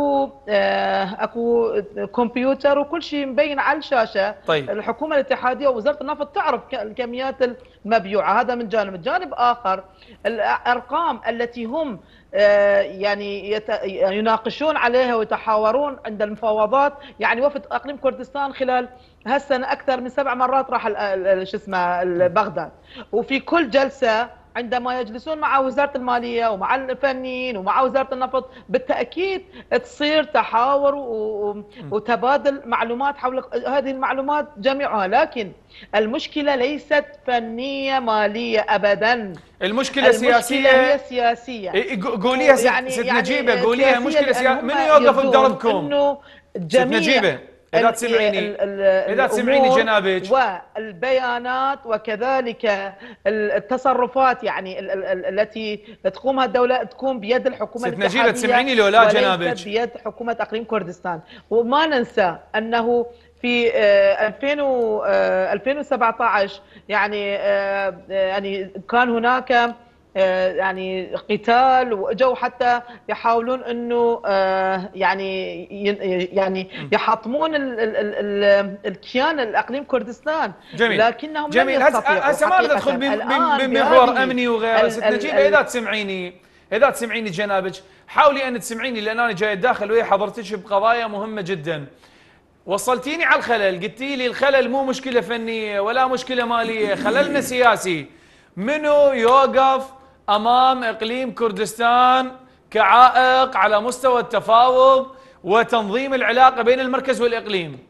اكو كمبيوتر وكل شيء مبين على الشاشه. طيب. الحكومه الاتحاديه ووزاره النفط تعرف الكميات المبيوعه، هذا من جانب. الجانب اخر الارقام التي هم يعني يناقشون عليها ويتحاورون عند المفاوضات. يعني وفد اقليم كردستان خلال هالسنه اكثر من 7 مرات راح شو اسمه بغداد، وفي كل جلسه عندما يجلسون مع وزارة المالية ومع الفنيين ومع وزارة النفط بالتأكيد تصير تحاور وتبادل معلومات حول هذه المعلومات جميعها. لكن المشكلة ليست فنية مالية أبدا، المشكلة سياسية. هي سياسية. قوليها يعني ست نجيبة، قوليها مشكلة سياسية. من يوقف بدربكم؟ ست نجيبة إذا تسمعيني جنابك والبيانات وكذلك التصرفات يعني التي تقومها الدولة تكون بيد الحكومة الاتحادية. تسمعيني لو لا جنابك؟ وليس بيد حكومة إقليم كردستان. وما ننسى أنه في 2017 يعني كان هناك يعني قتال، واجوا حتى يحاولون انه يعني يحطمون الكيان الاقليم كردستان. جميل. لكنهم جميل. هسه ما اريد ادخل بمحور امني وغيره. ست نجيبه اذا تسمعيني جنابك حاولي ان تسمعيني، لان انا جاي اتداخل ويا حضرتك بقضايا مهمه جدا. وصلتيني على الخلل، قلتي لي الخلل مو مشكله فنيه ولا مشكله ماليه، خللنا سياسي. منو يوقف امام اقليم كردستان كعائق على مستوى التفاوض وتنظيم العلاقه بين المركز والاقليم؟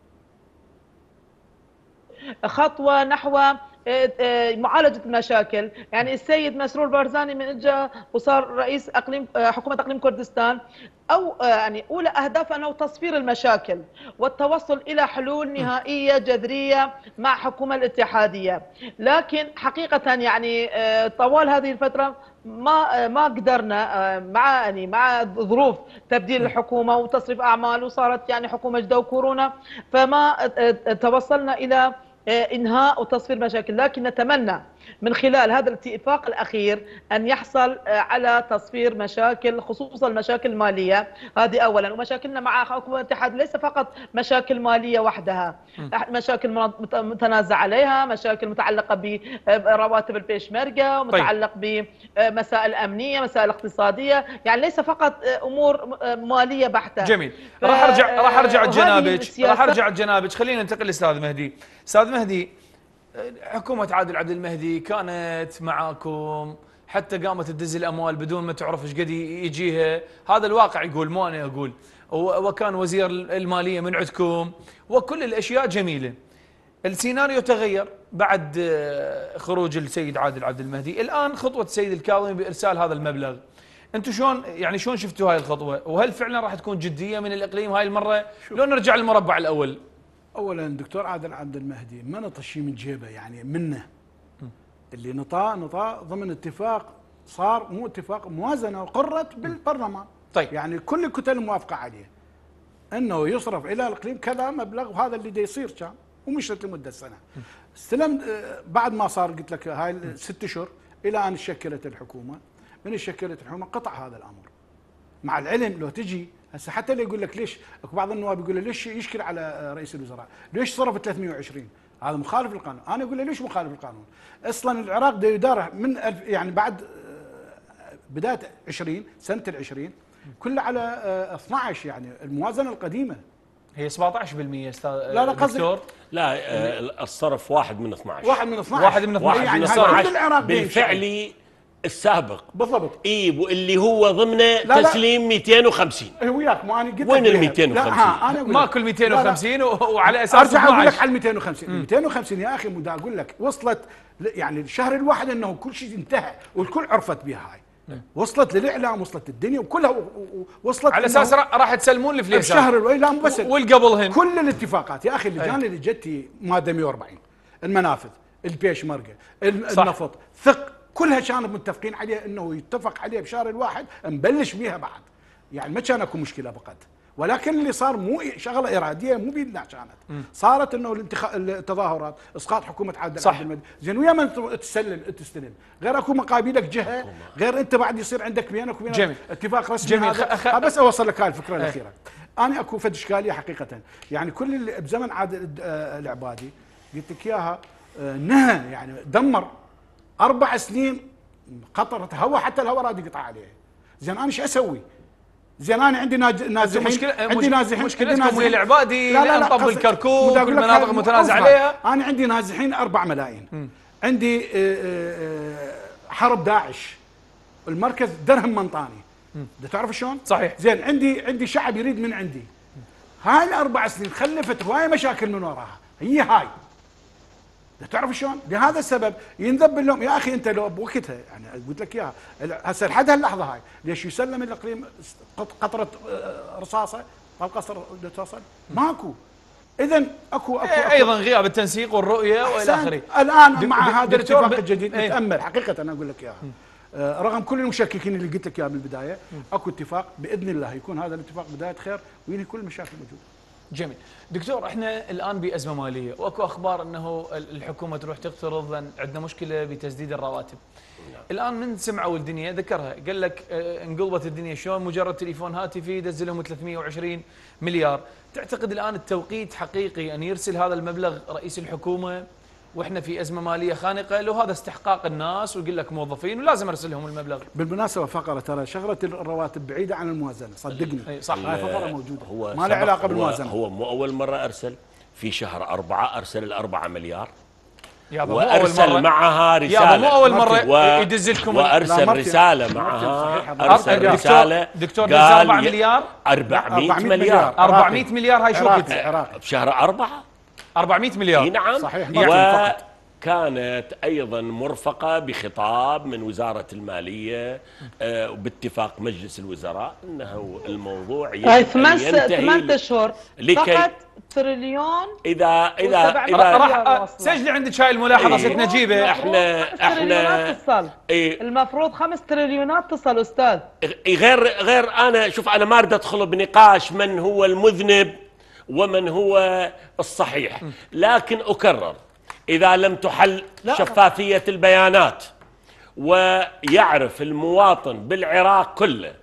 خطوه نحو معالجة المشاكل. يعني السيد مسرور بارزاني من اجى وصار رئيس حكومة اقليم كردستان، او يعني اولى اهدافه انه تصفير المشاكل والتوصل الى حلول نهائية جذرية مع الحكومة الاتحادية. لكن حقيقة يعني طوال هذه الفترة ما قدرنا مع ظروف تبديل الحكومة وتصريف اعمال، وصارت يعني حكومة جدة وكورونا، فما توصلنا الى إنهاء وتصفير مشاكل. لكن نتمنى من خلال هذا الاتفاق الأخير أن يحصل على تصفير مشاكل، خصوصا المشاكل المالية هذه أولا. ومشاكلنا مع حكومة الاتحاد ليس فقط مشاكل مالية وحدها، مشاكل متنازع عليها، مشاكل متعلقة برواتب البيشمركة، ومتعلق بمسائل أمنية، مسائل اقتصادية، يعني ليس فقط أمور مالية بحتة. جميل. راح ارجع جنابك. خلينا ننتقل لأستاذ مهدي. أستاذ مهدي، حكومة عادل عبد المهدي كانت معاكم حتى قامت تدز الأموال بدون ما تعرف ايش قد يجيها، هذا الواقع يقول مو أنا أقول، وكان وزير المالية من عندكم وكل الأشياء جميلة. السيناريو تغير بعد خروج السيد عادل عبد المهدي. الآن خطوة السيد الكاظمي بإرسال هذا المبلغ، انتم شلون شفتوا هاي الخطوة؟ وهل فعلا راح تكون جدية من الإقليم هاي المرة لو نرجع للمربع الأول؟ اولا دكتور عادل عبد المهدي ما نطى شيء من جيبه، يعني منه اللي نطاه ضمن اتفاق صار، مو اتفاق، موازنه وقرت بالبرلمان. طيب يعني كل الكتل موافقه عليه انه يصرف الى الاقليم كذا مبلغ، وهذا اللي دا يصير كان ومشت لمده سنه. استلم بعد ما صار قلت لك هاي 6 اشهر الى ان شكلت الحكومه. من شكلت الحكومه قطع هذا الامر، مع العلم لو تجي هسه حتى اللي يقول لك ليش، اكو بعض النواب يقول له ليش يشكل على رئيس الوزراء؟ ليش صرف 320؟ هذا مخالف للقانون. انا اقول له ليش مخالف للقانون؟ اصلا العراق ده يدار من يعني بعد بدايه 20 سنه ال20 كله على 12، يعني الموازنه القديمه هي 17% استاذ لا دكتور. لا الصرف 1 من 12. 1 من 12 يعني كل العراق بالفعلي السابق بالضبط. واللي هو ضمنه تسليم 250. وياك مو انا قلت وين ال 250؟ ما كل 250 وعلى اساس ارجع اقول لك على 250. 250 يا اخي مو اقول لك وصلت يعني الشهر الواحد انه كل شيء انتهى والكل عرفت بها هاي. وصلت للاعلام، وصلت الدنيا وكلها وصلت على اساس راح تسلمون الفليسات الشهر. لا مو بس والقبلهن كل الاتفاقات يا اخي. اللجان اللي جتي ماده 140 المنافذ البيشمركه النفط ثق كلها كانوا متفقين عليها انه يتفق عليها بشهر الواحد نبلش بيها بعد، يعني ما كان اكو مشكله بقد. ولكن اللي صار مو شغله اراديه، مو بيدنا كانت صارت انه التظاهرات اسقاط حكومه عادل عبد المهدي. زين ويا من تستلم غير اكو مقابلك جهه، غير انت بعد يصير عندك بينك وبين اتفاق رسمي. جميل. هذا بس اوصل لك هاي الفكره الاخيره. انا اكو فد اشكاليه حقيقه، يعني كل اللي بزمن عادل العبادي قلت لك اياها نهى، يعني دمر 4 سنين قطرة هواء، حتى الهواء راد يقطع عليه. زين انا ايش اسوي؟ زين انا عندي نازحين، عندي نازحين. مشكلتكم ويا العبادي لان طب الكركوك والمناطق المتنازع عليها. انا عندي نازحين 4 ملايين. عندي حرب داعش، المركز درهم منطاني. ده تعرف شلون؟ صحيح. زين عندي شعب يريد من عندي. هاي ال4 سنين خلفت هوايه مشاكل من وراها، هي هاي. تعرف شلون؟ لهذا السبب ينذب لهم يا اخي. انت لو بوقتها يعني قلت لك اياها هسه لحد هاللحظه هاي ليش يسلم الاقليم قطره رصاصه؟ القصر اللي توصل ماكو. اذا اكو ايضا غياب التنسيق والرؤيه والى اخره. الان مع هذا الاتفاق الجديد نتامل حقيقه، انا اقول لك اياها، رغم كل المشككين اللي قلت لك اياها من البدايه، اكو اتفاق باذن الله يكون هذا الاتفاق بدايه خير وينهي كل المشاكل الموجوده. جميل. دكتور، احنا الان بازمه ماليه، واكو اخبار انه الحكومه تروح تقترض لان عندنا مشكله بتسديد الرواتب. الان من سمعوا الدنيا ذكرها، قال لك انقلبت الدنيا شلون، مجرد تليفون هاتفي يدز لهم 320 مليار. تعتقد الان التوقيت حقيقي ان يرسل هذا المبلغ رئيس الحكومه واحنا في ازمه ماليه خانقه، لو هذا استحقاق الناس ويقول لك موظفين ولازم ارسلهم المبلغ؟ بالمناسبه فقره، ترى شغله الرواتب بعيده عن الموازنه، صدقني. صح، هاي فقره موجوده ما لها علاقه بالموازنه. هو مو اول مره ارسل، في شهر 4 ارسل 4 مليار وارسل معها رساله. مو اول مره يدز لكم، وارسل رساله معها، ارسل رساله دكتور دز 4 مليار 400 مليار 400 مليار. هاي شو قلت؟ بشهر 4 400 مليار. نعم صحيح. وكانت ايضا مرفقه بخطاب من وزاره الماليه وباتفاق مجلس الوزراء انه الموضوع ينتهي 8 اشهر فقط تريليون. اذا راح سجلي عندك هاي الملاحظه ست نجيبه. احنا المفروض 5 تريليونات تصل استاذ. غير انا شوف، انا ما اريد ادخل بنقاش من هو المذنب ومن هو الصحيح، لكن اكرر، اذا لم تحل شفافيه البيانات ويعرف المواطن بالعراق كله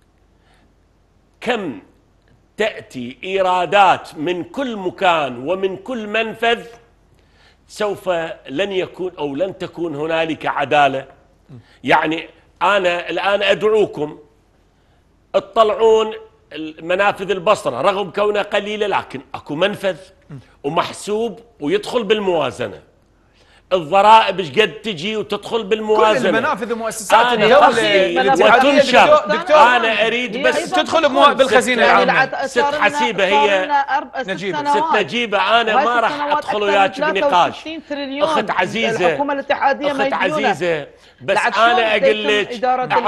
كم تأتي إيرادات من كل مكان ومن كل منفذ، سوف لن يكون أو لن تكون هنالك عدالة. يعني أنا الآن أدعوكم اطلعون منافذ البصرة، رغم كونها قليلة لكن أكو منفذ ومحسوب ويدخل بالموازنة. الضرائب ايش قد تجي وتدخل بالموازنه، كل المنافذ ومؤسسات الدوله وتنشر. انا اريد بس تدخل بالخزينه العامه. ست حسيبه هي نجيبه انا ما راح ادخل وياك بنقاش. اخت عزيزه، الحكومه الاتحاديه اخت عزيزه، بس انا اقول لك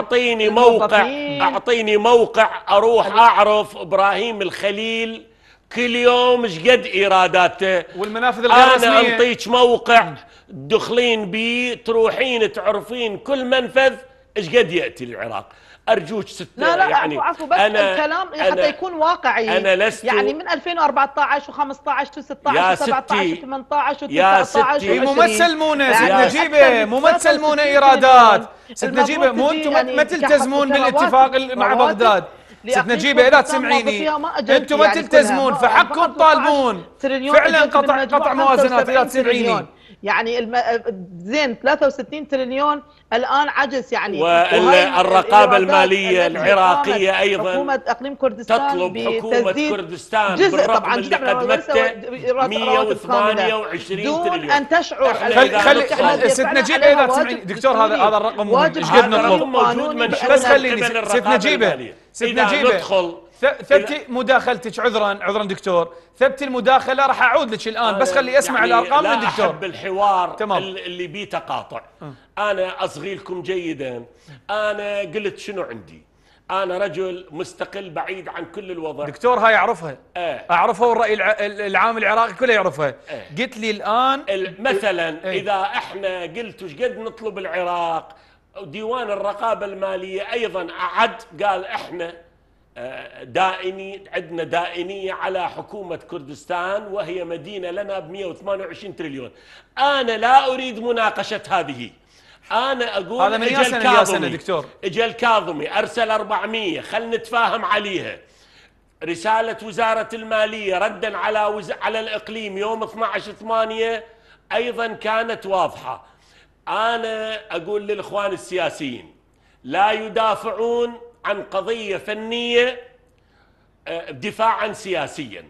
اعطيني موقع اروح اعرف ابراهيم الخليل كل يوم ايش قد ايراداته، والمنافذ الغير رسميه. انا انطيك موقع تدخلين بيه تروحين تعرفين كل منفذ ايش قد ياتي للعراق. ارجوك ست، لا يعني عفوا، بس الكلام حتى يكون واقعي. انا لست يعني من 2014 و15 و16 و17 و18 و19 ممثل مونة ست نجيبه، ممثل مونة ايرادات ست نجيبه. مو انتم ما تلتزمون بالاتفاق مع بغداد ست نجيبه. اذا تسمعيني انتم ما تلتزمون فحقكم تطالبون فعلا قطع موازنات. اذا تسمعيني يعني زين 63 تريليون الان عجز يعني. والرقابه الماليه العراقيه ايضا حكومه اقليم كردستان تطلب حكومه كردستان بالرقم اللي قدمته 128 دون ان تشعر. خلي ست نجيبه اذا تسمعيني دكتور، هذا الرقم مهم. ايش قد نطلب؟ موجود من بس خليني ست نجيبه ثبتي مداخلتك. عذرا دكتور، ثبتي المداخله. راح اعود لك الان بس خلي اسمع يعني الارقام من الدكتور. احب الحوار اللي بيه تقاطع. انا اصغي لكم جيدا. انا قلت شنو عندي، انا رجل مستقل بعيد عن كل الوضع. دكتور هاي اعرفها. اعرفها، والراي العام العراقي كله يعرفها. قلت لي الان مثلا اذا احنا قلت وش قد نطلب العراق، ديوان الرقابه الماليه ايضا قال احنا عندنا دائنية على حكومة كردستان وهي مدينة لنا ب 128 تريليون. أنا لا أريد مناقشة هذه. أنا أقول هذا من يا سنة دكتور. إجا الكاظمي أرسل 400، خلنا نتفاهم عليها. رسالة وزارة المالية ردا على الإقليم يوم 12/8 أيضا كانت واضحة. أنا أقول للإخوان السياسيين لا يدافعون عن قضية فنية دفاعا سياسيا.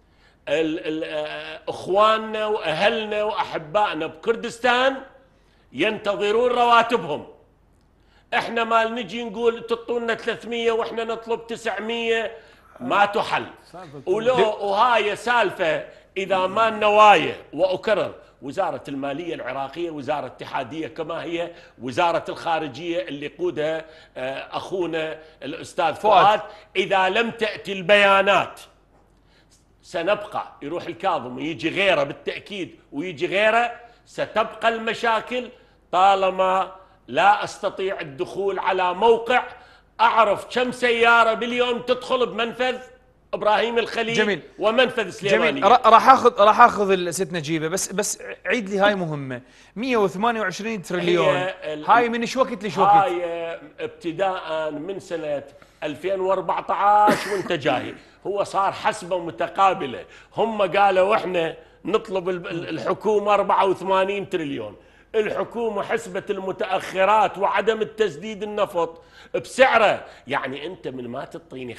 اخواننا واهلنا واحبائنا بكردستان ينتظرون رواتبهم. احنا ما نجي نقول تعطونا 300 واحنا نطلب 900 ما تحل. وهاي سالفه اذا ما النوايا. واكرر، وزارة المالية العراقية وزارة اتحادية كما هي، وزارة الخارجية اللي يقودها أخونا الأستاذ فؤاد، إذا لم تأتي البيانات سنبقى، يروح الكاظم ويجي غيره بالتأكيد ويجي غيره، ستبقى المشاكل طالما لا أستطيع الدخول على موقع أعرف كم سيارة باليوم تدخل بمنفذ إبراهيم الخليل. جميل. ومنفذ سليمانية. جميل. راح اخذ ست نجيبه، بس عيد لي هاي مهمه. 128 تريليون هاي من شو وقت لش وقت؟ هاي ابتداء من سنة 2014 وانت جاي. هو صار حسبة متقابلة، هم قالوا احنا نطلب الحكومة 84 تريليون، الحكومة حسبت المتأخرات وعدم التسديد النفط بسعره. يعني انت من ما تعطيني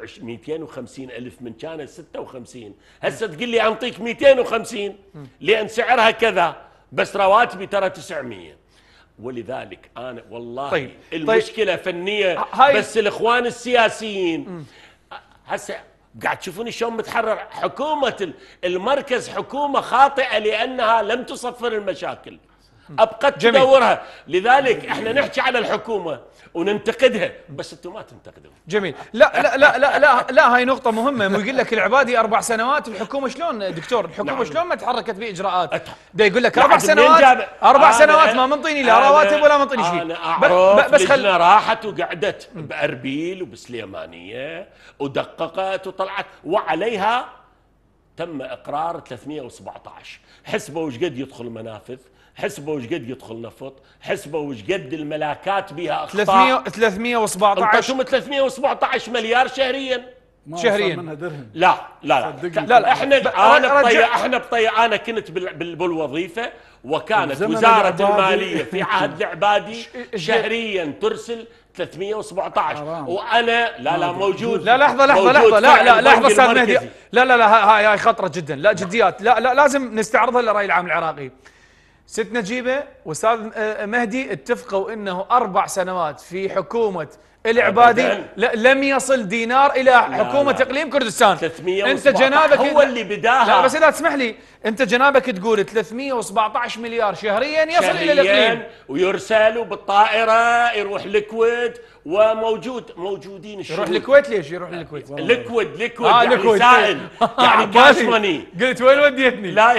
250 ألف من كانت 56، هسه تقول لي انطيك 250 لان سعرها كذا، بس رواتبي ترى 900. ولذلك انا والله المشكلة فنية، بس الاخوان السياسيين هسه قاعد تشوفوني شلون متحرر. حكومة المركز حكومة خاطئة لانها لم تصفر المشاكل، ابقت تدورها. لذلك احنا نحكي على الحكومه وننتقدها، بس انتم ما تنتقدون. جميل. لا لا لا لا لا, لا هاي نقطة مهمة. يقول لك العبادي 4 سنوات، الحكومة شلون دكتور؟ الحكومة نعم. شلون ما تحركت باجراءات؟ ده يقول لك 4 سنوات 4 سنوات ما منطيني لا رواتب ولا منطيني شيء. انا اعرف بس لجنة راحت وقعدت باربيل وبسليمانية ودققت وطلعت، وعليها تم اقرار 317. حسبوا وش قد يدخل منافذ، حسبوا وش قد يدخل نفط، حسبوا وش قد الملاكات بها اخطاء. 317 317 مليار شهريا. شهريا. لا لا لا, لا احنا بطيء. انا كنت بالوظيفه، وكانت وزاره الماليه في عهد العبادي شهريا ترسل 317. وانا لا موجود. لا لحظه لا لحظه استاذ مهدي. لا هاي خطره جدا. لا جديات. لا لازم نستعرضها للراي العام العراقي. ست نجيبه واستاذ مهدي اتفقوا انه 4 سنوات في حكومه العبادي لم يصل دينار الى حكومه اقليم كردستان. انت جنابك هو اللي بداها. لا بس اذا تسمح لي، انت جنابك تقول 317 مليار شهريا يصل الى الاقليم ويرسل بالطائره، يروح ليكويد موجودين. يروح الكويت. ليش يروح للكويت؟ ليكويد يعني سائل، يعني كاش ماني. قلت وين وديتني؟ لا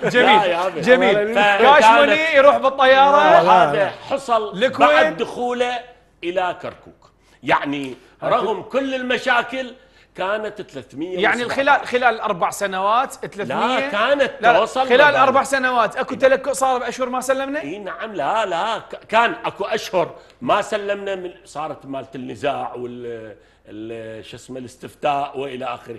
جميل كاش ماني يروح بالطياره. هذا حصل بعد دخوله الى كركوك. يعني رغم كل المشاكل كانت 300. يعني خلال 4 سنوات 300. لا كانت توصل خلال 4 سنوات اكو تلكؤ صار باشهر ما سلمنا؟ اي نعم. لا كان اكو اشهر ما سلمنا، من صارت مالت النزاع شو اسمه الاستفتاء والى اخره.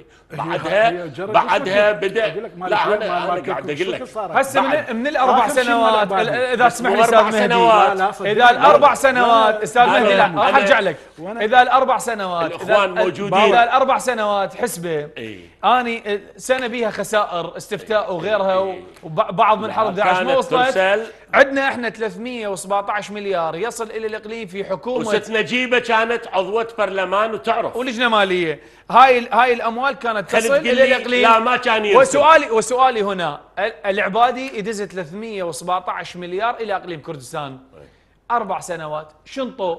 بعدها بدا. لا انا قاعد اقول لك هسه من ال4 سنوات اذا تسمح لي استاذ مهدي، اذا ال4 سنوات استاذ مهدي لا راح ارجع لك. اذا ال4 سنوات الاخوان موجودين، اذا ال4 سنوات حسبه اني سنه بيها خسائر استفتاء وغيرها وبعض من حرب داعش ما وصلت. عندنا احنا 317 مليار يصل الى الاقليم في حكومه. وست نجيبه كانت عضوه برلمان وتعرف ولجنه ماليه. هاي الاموال كانت تصل الى الاقليم. لا ما كان يرسل. وسؤالي هنا، العبادي يدز 317 مليار الى اقليم كردستان 4 سنوات شنطوا.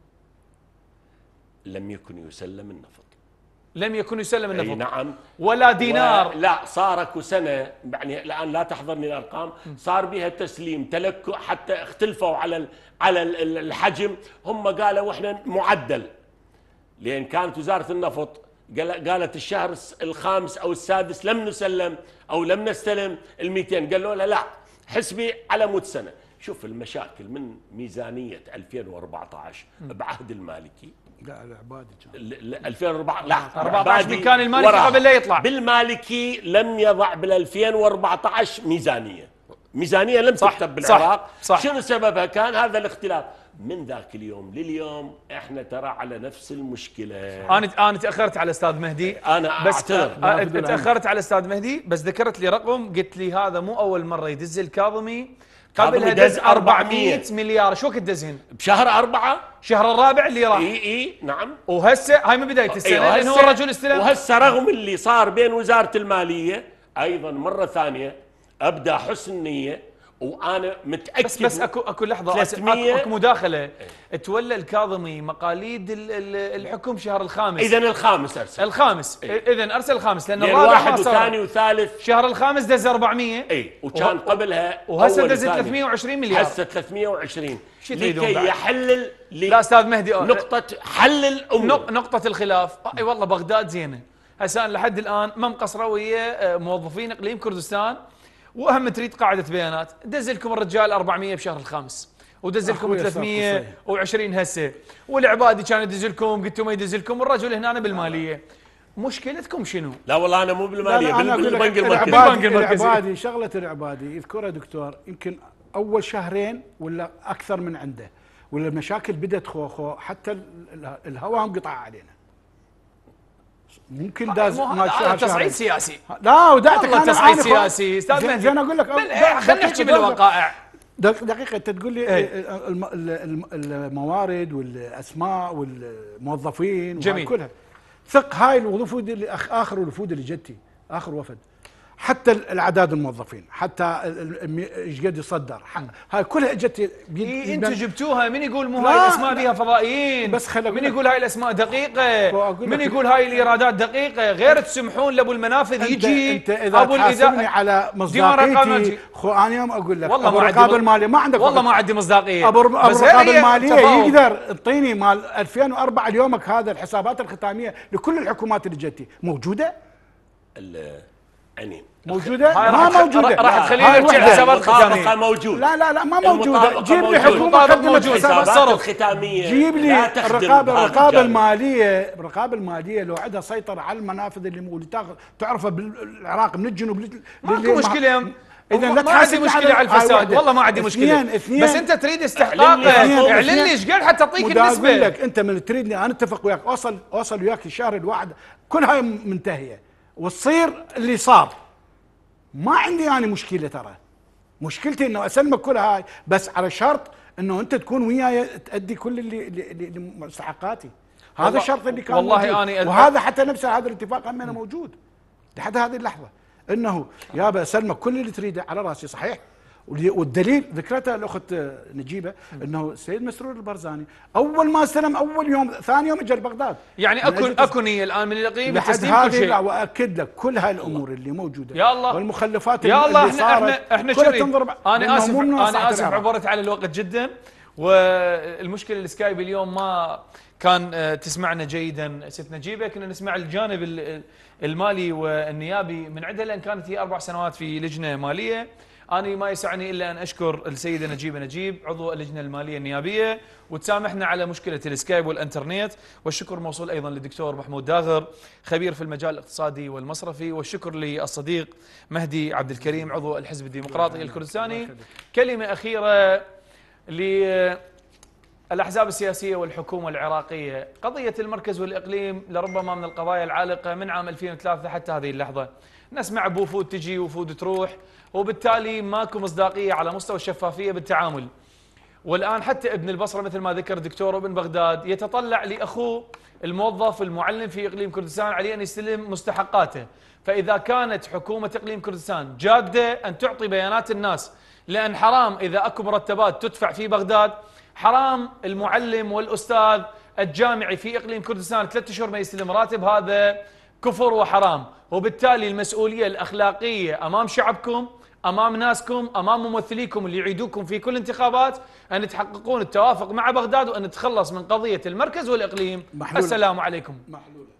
لم يكن يسلم النفط. لم يكن يسلم النفط. نعم. ولا دينار. لا صار اكو سنه، يعني الان لا تحضرني الارقام، صار بها تسليم تلكؤ حتى اختلفوا على الحجم. هم قالوا احنا معدل، لان كانت وزاره النفط قالت الشهر الخامس او السادس لم نسلم او لم نستلم ال200. قالوا لها لا حسبي على مود سنه. شوف المشاكل من ميزانيه 2014 بعهد المالكي. لا العبادي كان 2004. لا 14 من كان المالكي قبل لا يطلع. بالمالكي لم يضع بال 2014 ميزانيه لم تكتب بالعراق. صح. شنو سببها؟ كان هذا الاختلاف. من ذاك اليوم لليوم احنا ترى على نفس المشكله. انا تاخرت على استاذ مهدي. انا بس تاخرت على استاذ مهدي، بس ذكرت لي رقم قلت لي هذا مو اول مره يدز الكاظمي، قبلها دز 400 مليار. شو وقت دزهن؟ بشهر 4 شهر الرابع اللي راح. اي نعم. وهسه هاي من بدايه السنه لانه هو الرجل استلم. وهسه رغم اللي صار بين وزاره الماليه ايضا مره ثانيه ابدا حسن نيه وانا متاكد بس اكو لحظه، اكو مداخله. تولى الكاظمي مقاليد الحكم شهر الخامس. اذا الخامس ارسل اذا ارسل الخامس، لان الواحد وثاني وثالث شهر الخامس دز 400 وكان قبلها وهسه دزت 320 مليار. هسه 320 لكي يحلل لا استاذ مهدي نقطه حل الامور، نقطه الخلاف. اي والله بغداد زينه هسه لحد الان ما مقصره ويا موظفين اقليم كردستان، واهم تريد قاعده بيانات. دز لكم الرجال 400 بشهر الخامس، ودز لكم 320 هسه، والعبادي كان يدز لكم، قلتوا ما يدز لكم، والرجل هنا بالماليه. مشكلتكم شنو؟ لا والله انا مو بالماليه، بالبنك المركزي. العبادي شغله العبادي يذكرها دكتور يمكن اول شهرين ولا اكثر من عنده، ولا المشاكل بدت خو حتى الهواء انقطع علينا. ممكن داز ما شهر تصعيد سياسي. لا ودعتك والله تصعيد سياسي استاذ مهدي. انا اقول لك خلينا نحكي بالوقائع. دقيقه انت تقول لي الموارد والاسماء والموظفين جميل. ثق هاي الوفود اللي اخر الوفود اللي جتي اخر وفد، حتى الاعداد الموظفين، حتى ايش قد يصدر، هاي كلها اجت. انتم جبتوها. من يقول مو هاي الاسماء بها فضائيين؟ بس من يقول هاي الاسماء دقيقه؟ من يقول هاي الايرادات دقيقه؟ غير تسمحون لابو المنافذ يجي انت اذا تحاسبني على مصداقيتي انا يوم اقول لك والله ابو الرقابه الماليه ما عندك، والله ما عندي مصداقيه. ابو الرقابه الماليه يقدر يعطيني مال 2004 ليومك هذا الحسابات الختاميه لكل الحكومات اللي جتي موجوده؟ يعني موجوده؟ ما موجوده. راح تخليني نرجع حسابات ختاميه. موجود. لا ما موجوده. جيب لي حكومه قدمت حسابات ختاميه، جيب لي الرقابه الماليه لو عندها سيطره على المنافذ اللي تعرفها بالعراق من الجنوب ماكو مشكله. اذا ما عندي مشكله على الفساد، والله ما عندي مشكله. بس انت تريد استحقاقه، اعلن لي ايش قد حتى اعطيك النسبه. اقول لك انت من تريدني انا اتفق وياك، اوصل وياك الشهر الواحد كل هاي منتهيه وتصير اللي صار. ما عندي يعني مشكله، ترى مشكلتي انه اسلمك كل هاي، بس على شرط انه انت تكون وياي تادي كل اللي مستحقاتي. هذا الشرط اللي كان والله موجود. أنا وهذا حتى نفس هذا الاتفاق همنا موجود لحد هذه اللحظه، انه يابا اسلمك كل اللي تريده على راسي. صحيح، والدليل ذكرتها الاخت نجيبه انه السيد مسرور البرزاني اول ما استلم اول يوم ثاني يوم اجى لبغداد. يعني اكو نيه الان من الاقليم لتسليم كل شيء. واكد لك كل هاي الامور اللي موجوده يا الله والمخلفات يا الله اللي صارت احنا انا اسف عبرت على الوقت جدا. والمشكله السكايب اليوم ما كان تسمعنا جيدا ست نجيبه، كنا نسمع الجانب المالي والنيابي من عندها، لان كانت هي 4 سنوات في لجنه ماليه. أنا ما يسعني إلا أن أشكر السيدة نجيبة نجيب عضو اللجنة المالية النيابية، وتسامحنا على مشكلة السكايب والإنترنت. والشكر موصول أيضا للدكتور محمود داغر خبير في المجال الاقتصادي والمصرفي، والشكر للصديق مهدي عبد الكريم عضو الحزب الديمقراطي الكردستاني. كلمة أخيرة للأحزاب السياسية والحكومة العراقية. قضية المركز والإقليم لربما من القضايا العالقة من عام 2003 حتى هذه اللحظة. نسمع بوفود تجي وفود تروح، وبالتالي ماكو مصداقية على مستوى الشفافية بالتعامل. والآن حتى ابن البصرة مثل ما ذكر الدكتور ابن بغداد يتطلع لأخوه الموظف المعلم في إقليم كردستان عليه أن يستلم مستحقاته. فإذا كانت حكومة إقليم كردستان جادة أن تعطي بيانات الناس، لأن حرام إذا أكو مرتبات تدفع في بغداد، حرام المعلم والأستاذ الجامعي في إقليم كردستان 3 أشهر ما يستلم راتب، هذا كفر وحرام. وبالتالي المسؤولية الأخلاقية أمام شعبكم، أمام ناسكم، أمام ممثليكم اللي يعيدوكم في كل انتخابات، أن تحققون التوافق مع بغداد وأن نتخلص من قضية المركز والإقليم. السلام عليكم.